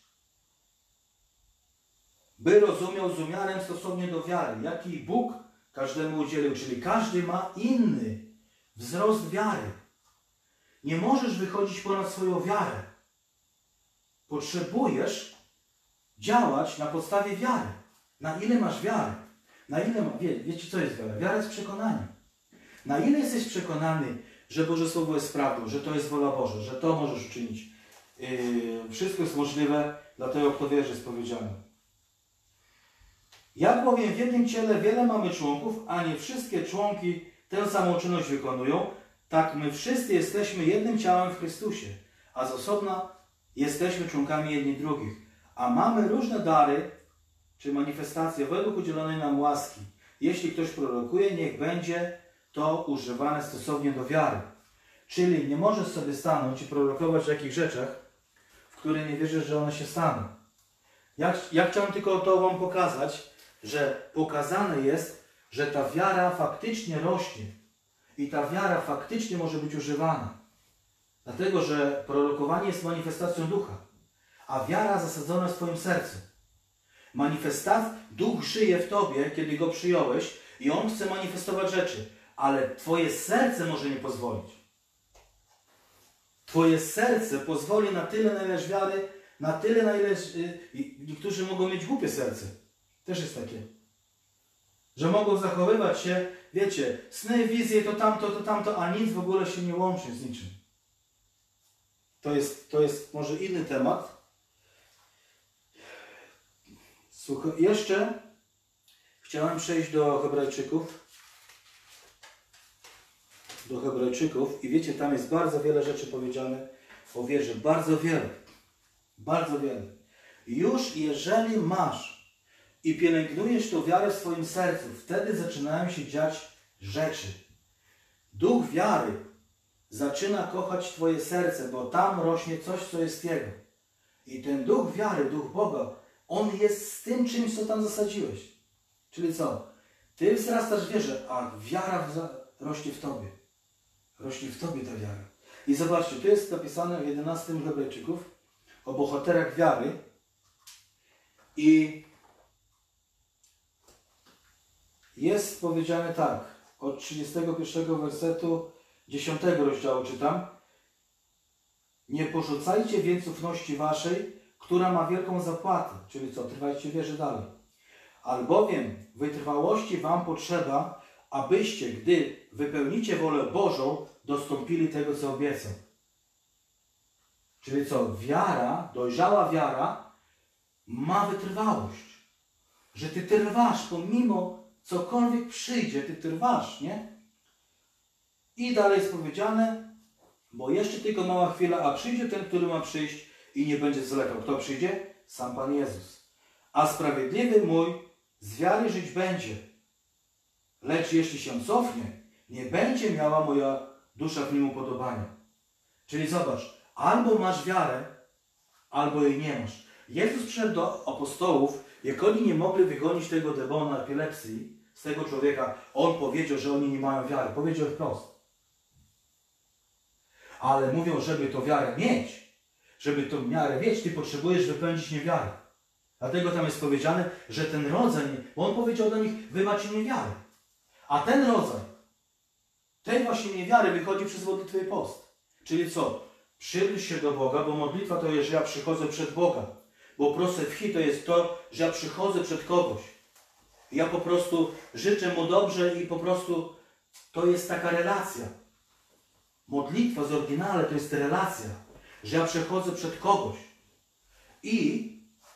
Speaker 1: by rozumiał z umiarem stosownie do wiary, jaki Bóg każdemu udzielił, czyli każdy ma inny wzrost wiary. Nie możesz wychodzić ponad swoją wiarę. Potrzebujesz działać na podstawie wiary. Na ile masz wiary? Na ile wiecie, co jest wiara? Wiara jest przekonaniem. Na ile jesteś przekonany, że Boże Słowo jest prawdą, że to jest wola Boża, że to możesz uczynić. Wszystko jest możliwe dla tego, kto wierzy, jest powiedziane. Jak bowiem w jednym ciele wiele mamy członków, a nie wszystkie członki tę samą czynność wykonują, tak my wszyscy jesteśmy jednym ciałem w Chrystusie, a z osobna jesteśmy członkami jedni drugich. A mamy różne dary, czy manifestacje według udzielonej nam łaski. Jeśli ktoś prorokuje, niech będzie to używane stosownie do wiary. Czyli nie możesz sobie stanąć i prorokować o jakichś rzeczach, w które nie wierzysz, że one się staną. Ja chciałem tylko to wam pokazać, że pokazane jest, że ta wiara faktycznie rośnie i ta wiara faktycznie może być używana. Dlatego, że prorokowanie jest manifestacją ducha, a wiara zasadzona jest w twoim sercu. Duch żyje w tobie, kiedy go przyjąłeś i on chce manifestować rzeczy, ale twoje serce może nie pozwolić. Twoje serce pozwoli na tyle, na ileż wiary, na tyle, na ile... Niektórzy mogą mieć głupie serce. Też jest takie. Że mogą zachowywać się, wiecie, sny, wizje, to tamto, a nic w ogóle się nie łączy z niczym. To jest może inny temat. Słuchaj, jeszcze chciałem przejść do Hebrajczyków. I wiecie, tam jest bardzo wiele rzeczy powiedziane o wierze. Bardzo wiele. Bardzo wiele. Już jeżeli masz i pielęgnujesz tą wiarę w swoim sercu, wtedy zaczynają się dziać rzeczy. Duch wiary zaczyna kochać twoje serce, bo tam rośnie coś, co jest Jego. I ten duch wiary, duch Boga, on jest z tym czymś, co tam zasadziłeś. Czyli co? Ty wzrastasz w wierze, a wiara rośnie w tobie. Rośnie w tobie ta wiara. I zobaczcie, tu jest napisane w 11 Hebrajczyków o bohaterach wiary. I jest powiedziane tak, od 31 wersetu 10 rozdziału czytam. Nie porzucajcie więc ufności waszej, która ma wielką zapłatę. Czyli co? Trwajcie w wierze dalej. Albowiem wytrwałości wam potrzeba, abyście, gdy wypełnicie wolę Bożą, dostąpili tego, co obiecał. Czyli co? Wiara, dojrzała wiara ma wytrwałość. Że ty trwasz, pomimo cokolwiek przyjdzie, ty trwasz, nie? I dalej jest powiedziane, bo jeszcze tylko mała chwila, a przyjdzie ten, który ma przyjść i nie będzie zwlekał. Kto przyjdzie? Sam Pan Jezus. A sprawiedliwy mój z wiary żyć będzie. Lecz jeśli się cofnie, nie będzie miała moja dusza w nim upodobania. Czyli zobacz, albo masz wiarę, albo jej nie masz. Jezus przyszedł do apostołów, jak oni nie mogli wygonić tego demona epilepsji z tego człowieka, on powiedział, że oni nie mają wiary. Powiedział wprost. Ale mówią, żeby tą wiarę mieć, żeby tą wiarę mieć, ty potrzebujesz wypełnić niewiarę. Dlatego tam jest powiedziane, że ten rodzaj, bo on powiedział do nich, wy macie niewiarę. A ten rodzaj, tej właśnie niewiary wychodzi przez modlitwę i post. Czyli co? Przybliż się do Boga, bo modlitwa to jest, że ja przychodzę przed Boga. Bo proste wchi to jest to, że ja przychodzę przed kogoś. Ja po prostu życzę mu dobrze i po prostu to jest taka relacja. Modlitwa z oryginale to jest relacja, że ja przechodzę przed kogoś. I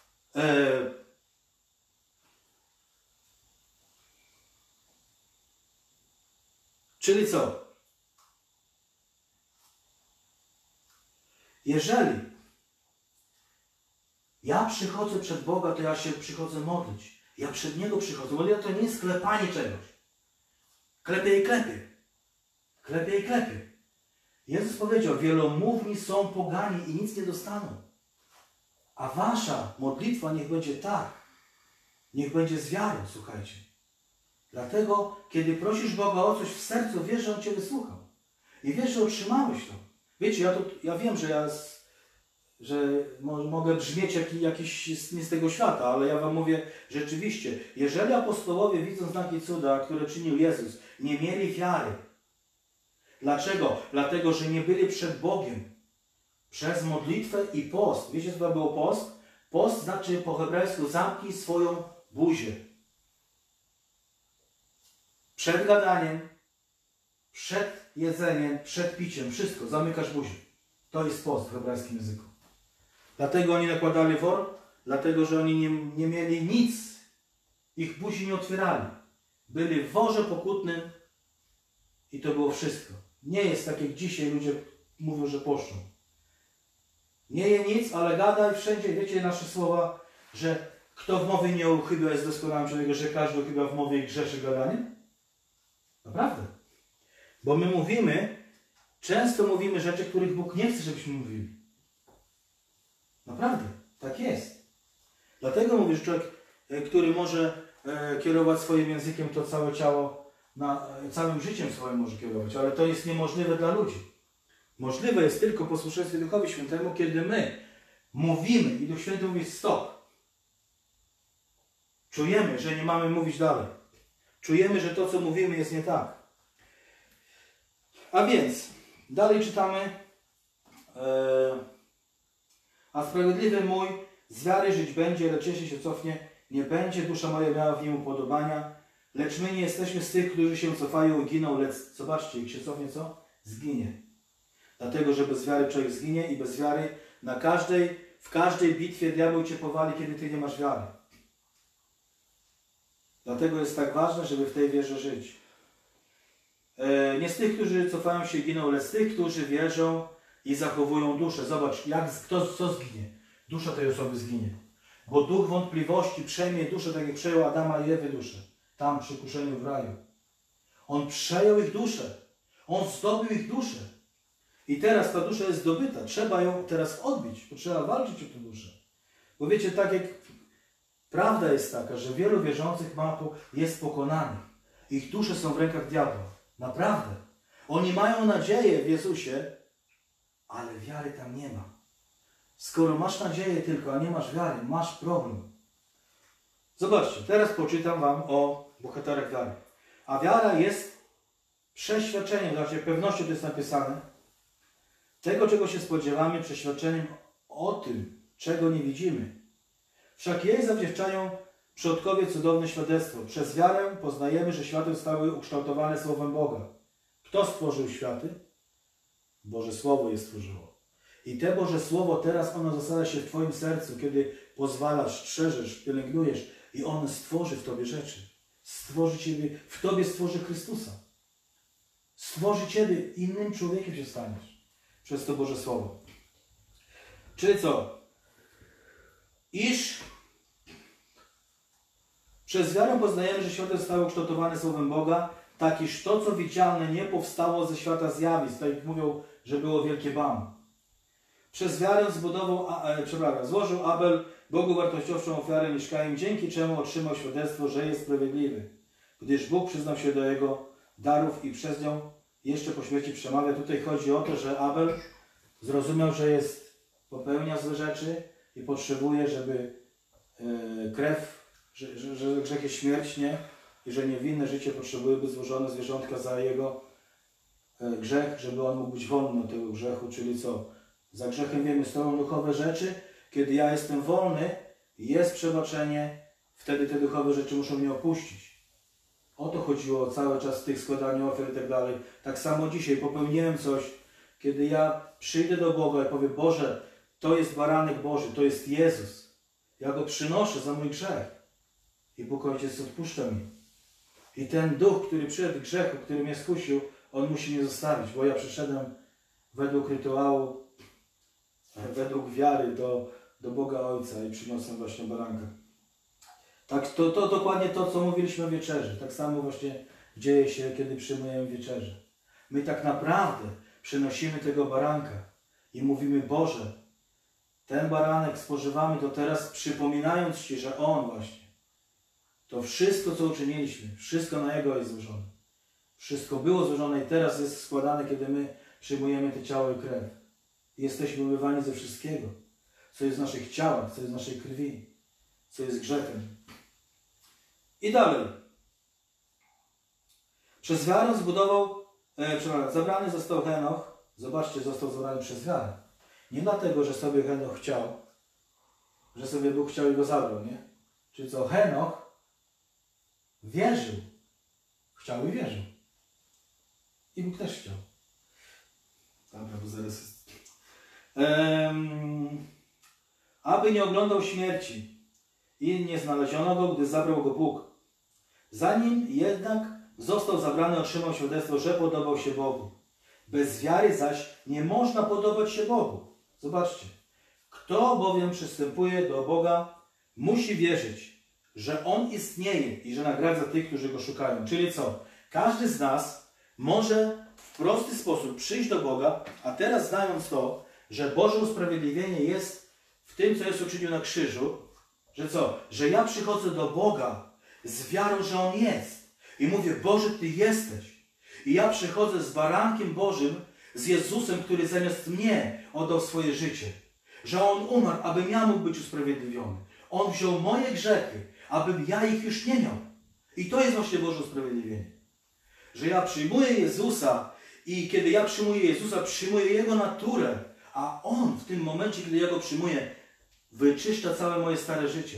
Speaker 1: czyli co? Jeżeli ja przychodzę przed Boga, to ja się przychodzę modlić. Ja przed Niego przychodzę. Modlitwa to nie jest klepanie czegoś. Klepie i klepie. Klepie i klepie. Jezus powiedział, wielomówni są pogani i nic nie dostaną. A wasza modlitwa niech będzie tak. Niech będzie z wiarą, słuchajcie. Dlatego, kiedy prosisz Boga o coś w sercu, wiesz, że On cię wysłuchał. I wiesz, że otrzymałeś to. Wiecie, ja wiem, że mogę brzmieć jakiś nie z tego świata, ale ja wam mówię rzeczywiście, jeżeli apostołowie, widząc znaki cuda, które czynił Jezus, nie mieli wiary. Dlaczego? Dlatego, że nie byli przed Bogiem. Przez modlitwę i post. Wiecie, co to był post? Post znaczy po hebrajsku zamknij swoją buzię. Przed gadaniem, przed jedzeniem, przed piciem, wszystko, zamykasz buzię. To jest post w hebrajskim języku. Dlatego oni nakładali wor, dlatego, że oni nie mieli nic. Ich buzi nie otwierali. Byli w worze pokutnym i to było wszystko. Nie jest tak jak dzisiaj ludzie mówią, że poszczą. Nie je nic, ale gadaj wszędzie. Wiecie nasze słowa, że kto w mowie nie uchybia jest doskonałym człowiekiem, że każdy uchybia w mowie i grzeszy gadaniem? Naprawdę. Bo my mówimy, często mówimy rzeczy, których Bóg nie chce, żebyśmy mówili. Naprawdę. Tak jest. Dlatego mówię, że człowiek, który może kierować swoim językiem, to całe ciało, całym życiem swoim może kierować, ale to jest niemożliwe dla ludzi. Możliwe jest tylko posłuszeństwo Duchowi Świętemu, kiedy my mówimy i Duch Święty mówi stop. Czujemy, że nie mamy mówić dalej. Czujemy, że to, co mówimy, jest nie tak. A więc, dalej czytamy. A sprawiedliwy mój z wiary żyć będzie, lecz jeśli się cofnie, nie będzie dusza moja miała w nim upodobania. Lecz my nie jesteśmy z tych, którzy się cofają i giną, lecz zobaczcie, jak się cofnie co? Zginie. Dlatego, że bez wiary człowiek zginie i bez wiary w każdej bitwie diabeł cię powali, kiedy ty nie masz wiary. Dlatego jest tak ważne, żeby w tej wierze żyć. Nie z tych, którzy cofają się i giną, lecz z tych, którzy wierzą i zachowują duszę. Zobacz, co zginie? Dusza tej osoby zginie. Bo duch wątpliwości przejmie duszę, tak jak przejął Adama i Ewy duszę. Tam przy kuszeniu w raju. On przejął ich duszę. On zdobył ich duszę. I teraz ta dusza jest zdobyta. Trzeba ją teraz odbić. Bo trzeba walczyć o tę duszę. Bo wiecie, tak jak prawda jest taka, że wielu wierzących jest pokonanych. Ich dusze są w rękach diabła. Naprawdę. Oni mają nadzieję w Jezusie, ale wiary tam nie ma. Skoro masz nadzieję tylko, a nie masz wiary, masz problem. Zobaczcie, teraz poczytam wam o bohaterach wiary. A wiara jest przeświadczeniem, znaczy pewnością to jest napisane, tego, czego się spodziewamy, przeświadczeniem o tym, czego nie widzimy. Wszak jej zawdzięczają przodkowie cudowne świadectwo. Przez wiarę poznajemy, że światy zostały ukształtowane Słowem Boga. Kto stworzył światy? Boże Słowo je stworzyło. I te Boże Słowo teraz ono zasada się w Twoim sercu, kiedy pozwalasz, strzeżesz, pielęgnujesz i ono stworzy w Tobie rzeczy. Stworzy Ciebie, w Tobie stworzy Chrystusa. Stworzy Ciebie, innym człowiekiem się staniesz. Przez to Boże Słowo. Czyli co? Iż przez wiarę poznajemy, że światy zostały ukształtowane Słowem Boga, tak iż to, co widzialne, nie powstało ze świata zjawisk. Tak mówią, że było wielkie bam. Przez wiarę złożył Abel Bogu wartościowszą ofiarę niż Kain, dzięki czemu otrzymał świadectwo, że jest sprawiedliwy. Gdyż Bóg przyznał się do jego darów i przez nią jeszcze po śmierci przemawia. Tutaj chodzi o to, że Abel zrozumiał, że popełnia złe rzeczy i potrzebuje, żeby że grzech jest śmierć, nie? I że niewinne życie potrzebuje być złożone zwierzątka za jego grzech, żeby on mógł być wolny od tego grzechu, czyli co? Za grzechem wiemy, stoją duchowe rzeczy. Kiedy ja jestem wolny, jest przebaczenie, wtedy te duchowe rzeczy muszą mnie opuścić. O to chodziło cały czas w tych składaniu ofiar i tak dalej. Tak samo dzisiaj popełniłem coś, kiedy ja przyjdę do Boga i powiem, Boże, to jest baranek Boży, to jest Jezus. Ja Go przynoszę za mój grzech. I Bóg Ojciec odpuszcza mi. I ten duch, który przyszedł w grzechu, który mnie skusił, on musi mnie zostawić, bo ja przyszedłem według rytuału, według wiary do Boga Ojca i przyniosłem właśnie baranka. Tak, to dokładnie to, co mówiliśmy o wieczerzy. Tak samo właśnie dzieje się, kiedy przyjmujemy wieczerzę. My tak naprawdę przynosimy tego baranka i mówimy, Boże, ten baranek spożywamy to teraz, przypominając Ci, że On właśnie, to wszystko, co uczyniliśmy, wszystko na Jego jest złożone. Wszystko było złożone i teraz jest składane, kiedy my przyjmujemy te ciało i krew. I jesteśmy umywani ze wszystkiego, co jest w naszych ciałach, co jest w naszej krwi, co jest grzechem. I dalej. Przez wiarę zabrany został Henoch. Zobaczcie, został zabrany przez wiarę. Nie dlatego, że sobie Henoch chciał, że sobie Bóg chciał i go zabrał, nie? Czyli co? Henoch wierzył. Chciał i wierzył. I Bóg też chciał. Dobra, bo zaraz jest. Aby nie oglądał śmierci i nie znaleziono go, gdy zabrał go Bóg. Zanim jednak został zabrany, otrzymał świadectwo, że podobał się Bogu. Bez wiary zaś nie można podobać się Bogu. Zobaczcie. Kto bowiem przystępuje do Boga, musi wierzyć, że On istnieje i że nagradza tych, którzy Go szukają. Czyli co? Każdy z nas może w prosty sposób przyjść do Boga, a teraz znając to, że Boże usprawiedliwienie jest w tym, co jest uczynił na krzyżu, że co? Że ja przychodzę do Boga z wiarą, że On jest. I mówię, Boże, Ty jesteś. I ja przychodzę z barankiem Bożym, z Jezusem, który zamiast mnie oddał swoje życie. Że On umarł, abym ja mógł być usprawiedliwiony. On wziął moje grzechy, abym ja ich już nie miał. I to jest właśnie Boże usprawiedliwienie. Że ja przyjmuję Jezusa i kiedy ja przyjmuję Jezusa, przyjmuję Jego naturę, a On w tym momencie, kiedy ja Go przyjmuję, wyczyszcza całe moje stare życie.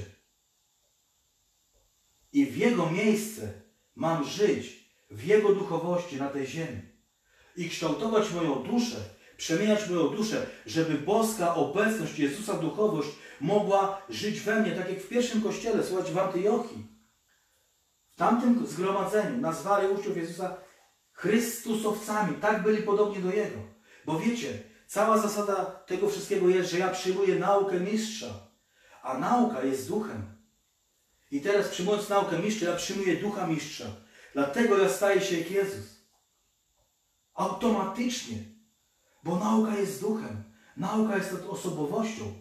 Speaker 1: I w Jego miejsce mam żyć, w Jego duchowości na tej ziemi. I kształtować moją duszę, przemieniać moją duszę, żeby boska obecność Jezusa, duchowość mogła żyć we mnie, tak jak w pierwszym kościele, słuchajcie, w Antiochii. W tamtym zgromadzeniu nazwali uczniów Jezusa Chrystusowcami. Tak byli podobni do Jego. Bo wiecie, cała zasada tego wszystkiego jest, że ja przyjmuję naukę mistrza, a nauka jest duchem. I teraz przyjmując naukę mistrza, ja przyjmuję ducha mistrza. Dlatego ja staję się jak Jezus. Automatycznie. Bo nauka jest duchem. Nauka jest osobowością.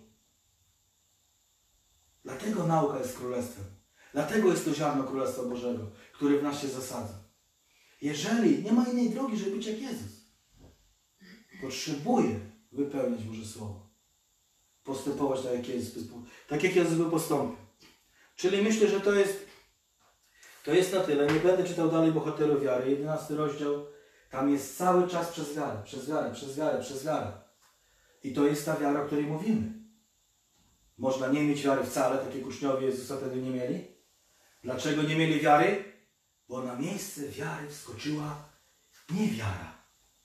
Speaker 1: Dlatego nauka jest królestwem. Dlatego jest to ziarno Królestwa Bożego, które w nas się zasadza. Jeżeli nie ma innej drogi, żeby być jak Jezus, potrzebuję wypełniać Boże Słowo. Postępować tak jak Jezus by postąpił. Czyli myślę, że to jest na tyle. Nie będę czytał dalej Bohaterów Wiary. 11 rozdział. Tam jest cały czas przez wiarę, przez wiarę, przez wiarę, przez wiarę. I to jest ta wiara, o której mówimy. Można nie mieć wiary wcale, tak jak uczniowie Jezusa wtedy nie mieli. Dlaczego nie mieli wiary? Bo na miejsce wiary wskoczyła niewiara.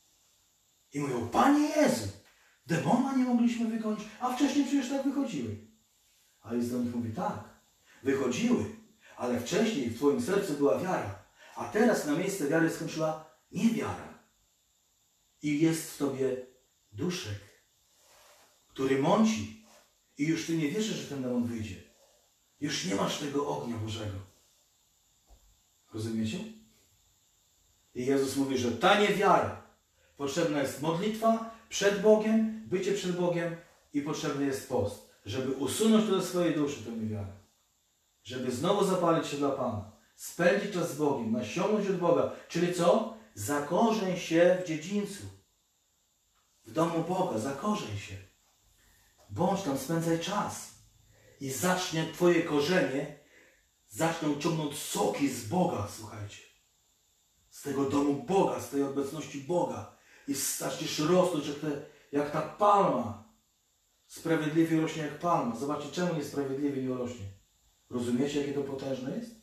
Speaker 1: I mówią, Panie Jezu, demona nie mogliśmy wygonić, a wcześniej przecież tak wychodziły. A Jezus do nich mówi, tak, wychodziły, ale wcześniej w Twoim sercu była wiara, a teraz na miejsce wiary skończyła niewiara. I jest w Tobie duszek, który mąci i już Ty nie wierzysz, że ten demon wyjdzie. Już nie masz tego ognia Bożego. Rozumiecie? I Jezus mówi, że ta niewiara, potrzebna jest modlitwa przed Bogiem, bycie przed Bogiem i potrzebny jest post, żeby usunąć to ze swojej duszy tę niewiarę. Żeby znowu zapalić się dla Pana, spędzić czas z Bogiem, nasiągnąć od Boga. Czyli co? Zakorzeń się w dziedzińcu. W domu Boga, zakorzeń się. Bądź tam, spędzaj czas. I Twoje korzenie zaczną ciągnąć soki z Boga, słuchajcie. Z tego domu Boga, z tej obecności Boga. I zaczniesz rosnąć jak ta palma. Sprawiedliwie rośnie jak palma. Zobaczcie, czemu niesprawiedliwie nie rośnie. Rozumiecie, jakie to potężne jest?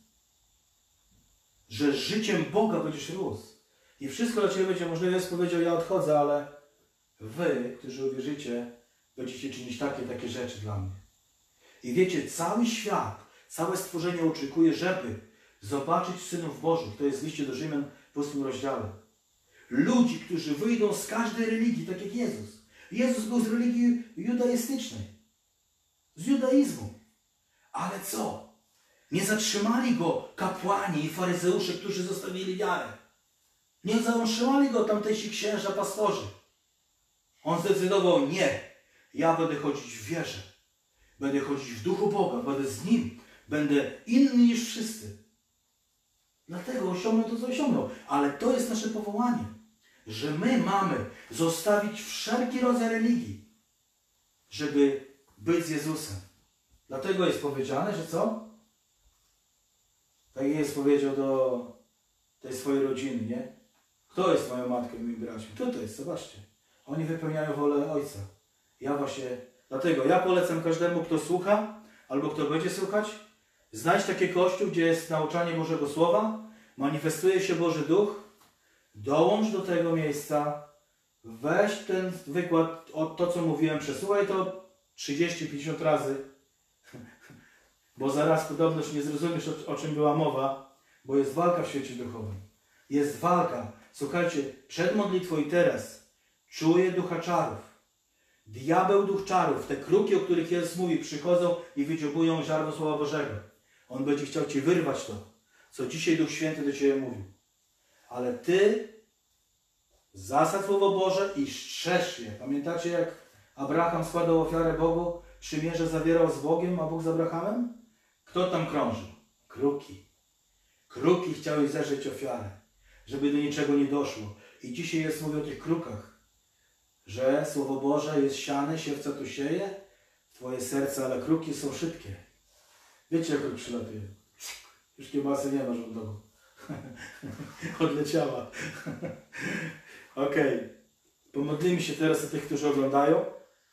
Speaker 1: Że życiem Boga będziesz rósł. I wszystko dla Ciebie będzie możliwe. Jezus powiedział, ja odchodzę, ale Wy, którzy uwierzycie, będziecie czynić takie rzeczy dla mnie. I wiecie, cały świat, całe stworzenie oczekuje, żeby zobaczyć synów Bożych. To jest w liście do Rzymian w 8 rozdziale. Ludzi, którzy wyjdą z każdej religii, tak jak Jezus. Jezus był z religii judaistycznej. Z judaizmu. Ale co? Nie zatrzymali Go kapłani i faryzeusze, którzy zostawili wiarę. Nie zatrzymali Go tamtejsi księża, pastorzy. On zdecydował, nie. Ja będę chodzić w wierze. Będę chodzić w duchu Boga. Będę z Nim. Będę inny niż wszyscy. Dlatego osiągnął to, co osiągnął. Ale to jest nasze powołanie. Że my mamy zostawić wszelki rodzaj religii, żeby być z Jezusem. Dlatego jest powiedziane, że co? Tak Jezus powiedział do tej swojej rodziny, nie? Kto jest moją matką i moimi braćmi? Kto to jest? Zobaczcie. Oni wypełniają wolę Ojca. Dlatego ja polecam każdemu, kto słucha, albo kto będzie słuchać, znajdź taki kościół, gdzie jest nauczanie Bożego Słowa, manifestuje się Boży Duch, dołącz do tego miejsca, weź ten wykład, to co mówiłem, przesłuchaj to 30-50 razy Bo zaraz podobność nie zrozumiesz, o czym była mowa, bo jest walka w świecie duchowym. Jest walka. Słuchajcie, przed modlitwą i teraz czuję ducha czarów. Diabeł, duch czarów, te kruki, o których Jezus mówi, przychodzą i wydziobują ziarno Słowa Bożego. On będzie chciał Ci wyrwać to, co dzisiaj Duch Święty do Ciebie mówił. Ale Ty zasad Słowo Boże i strzeż je. Pamiętacie, jak Abraham składał ofiarę Bogu, przymierze zawierał z Bogiem, a Bóg z Abrahamem? Kto tam krążył? Kruki. Kruki chciały zerzeć ofiarę, żeby do niczego nie doszło. I dzisiaj jest mówię o tych krukach, że Słowo Boże jest siane, siewca tu sieje w Twoje serce, ale kruki są szybkie. Wiecie, jak kruk przylatuje? Już kiełbasy nie ma żądową. Odleciała. Okej. Pomodlimy się teraz o tych, którzy oglądają.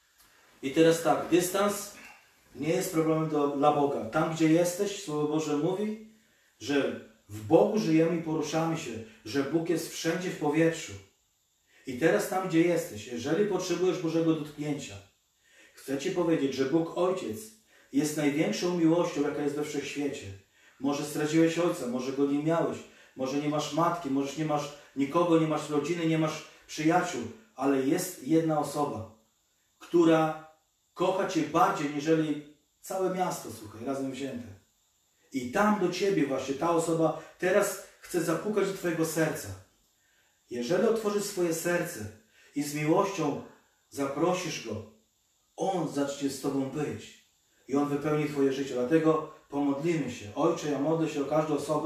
Speaker 1: I teraz tak, dystans nie jest problemem dla Boga. Tam, gdzie jesteś, Słowo Boże mówi, że w Bogu żyjemy i poruszamy się, że Bóg jest wszędzie w powietrzu. I teraz tam, gdzie jesteś, jeżeli potrzebujesz Bożego dotknięcia, chcę Ci powiedzieć, że Bóg Ojciec jest największą miłością, jaka jest we wszechświecie. Może straciłeś ojca, może go nie miałeś, może nie masz matki, może nie masz nikogo, nie masz rodziny, nie masz przyjaciół, ale jest jedna osoba, która kocha Cię bardziej, niżeli całe miasto, słuchaj, razem wzięte. I tam do Ciebie właśnie ta osoba teraz chce zapukać do Twojego serca. Jeżeli otworzysz swoje serce i z miłością zaprosisz Go, On zacznie z Tobą być i On wypełni Twoje życie. Dlatego pomodlimy się. Ojcze, ja modlę się o każdą osobę,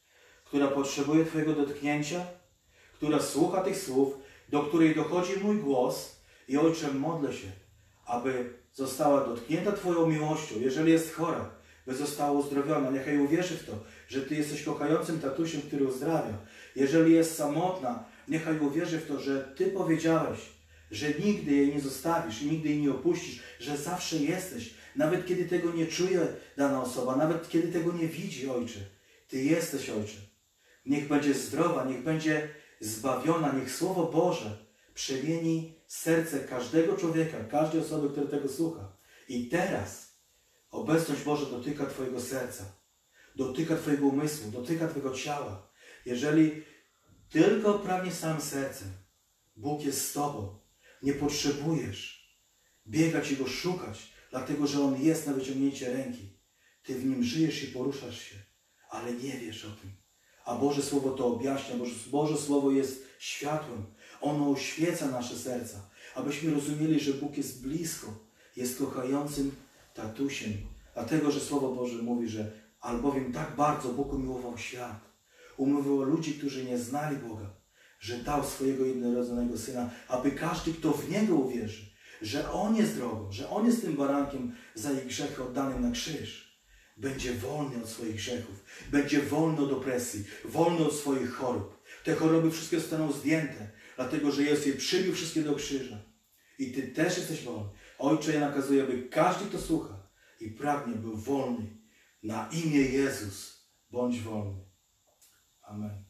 Speaker 1: która potrzebuje Twojego dotknięcia, która słucha tych słów, do której dochodzi mój głos i Ojcze, modlę się, aby została dotknięta Twoją miłością, jeżeli jest chora, by została uzdrowiona. Niechaj uwierzy w to, że Ty jesteś kochającym tatusiem, który uzdrawia. Jeżeli jest samotna, niechaj uwierzy w to, że Ty powiedziałeś, że nigdy jej nie zostawisz i nigdy jej nie opuścisz, że zawsze jesteś, nawet kiedy tego nie czuje dana osoba, nawet kiedy tego nie widzi, Ojcze. Ty jesteś, Ojcze. Niech będzie zdrowa, niech będzie zbawiona, niech Słowo Boże przemieni serce każdego człowieka, każdej osoby, która tego słucha. I teraz obecność Boża dotyka Twojego serca, dotyka Twojego umysłu, dotyka Twojego ciała. Jeżeli tylko pragniesz samym sercem, Bóg jest z Tobą. Nie potrzebujesz biegać i Go szukać, dlatego że On jest na wyciągnięcie ręki. Ty w Nim żyjesz i poruszasz się, ale nie wiesz o tym. A Boże Słowo to objaśnia, Boże Słowo jest światłem. Ono oświeca nasze serca, abyśmy rozumieli, że Bóg jest blisko, jest kochającym tatusiem. Dlatego, że Słowo Boże mówi, że albowiem tak bardzo Bóg umiłował świat, umiłował ludzi, którzy nie znali Boga, że dał swojego jednorodzonego Syna, aby każdy, kto w Niego uwierzy, że On jest drogą, że On jest tym barankiem za ich grzechy oddanym na krzyż, będzie wolny od swoich grzechów, będzie wolny od opresji, wolny od swoich chorób. Te choroby wszystkie zostaną zdjęte, dlatego że Jezus je przybił wszystkie do krzyża. I Ty też jesteś wolny. Ojcze, ja nakazuję, aby każdy, kto słucha i pragnie, był wolny. Na imię Jezus bądź wolny. Amen.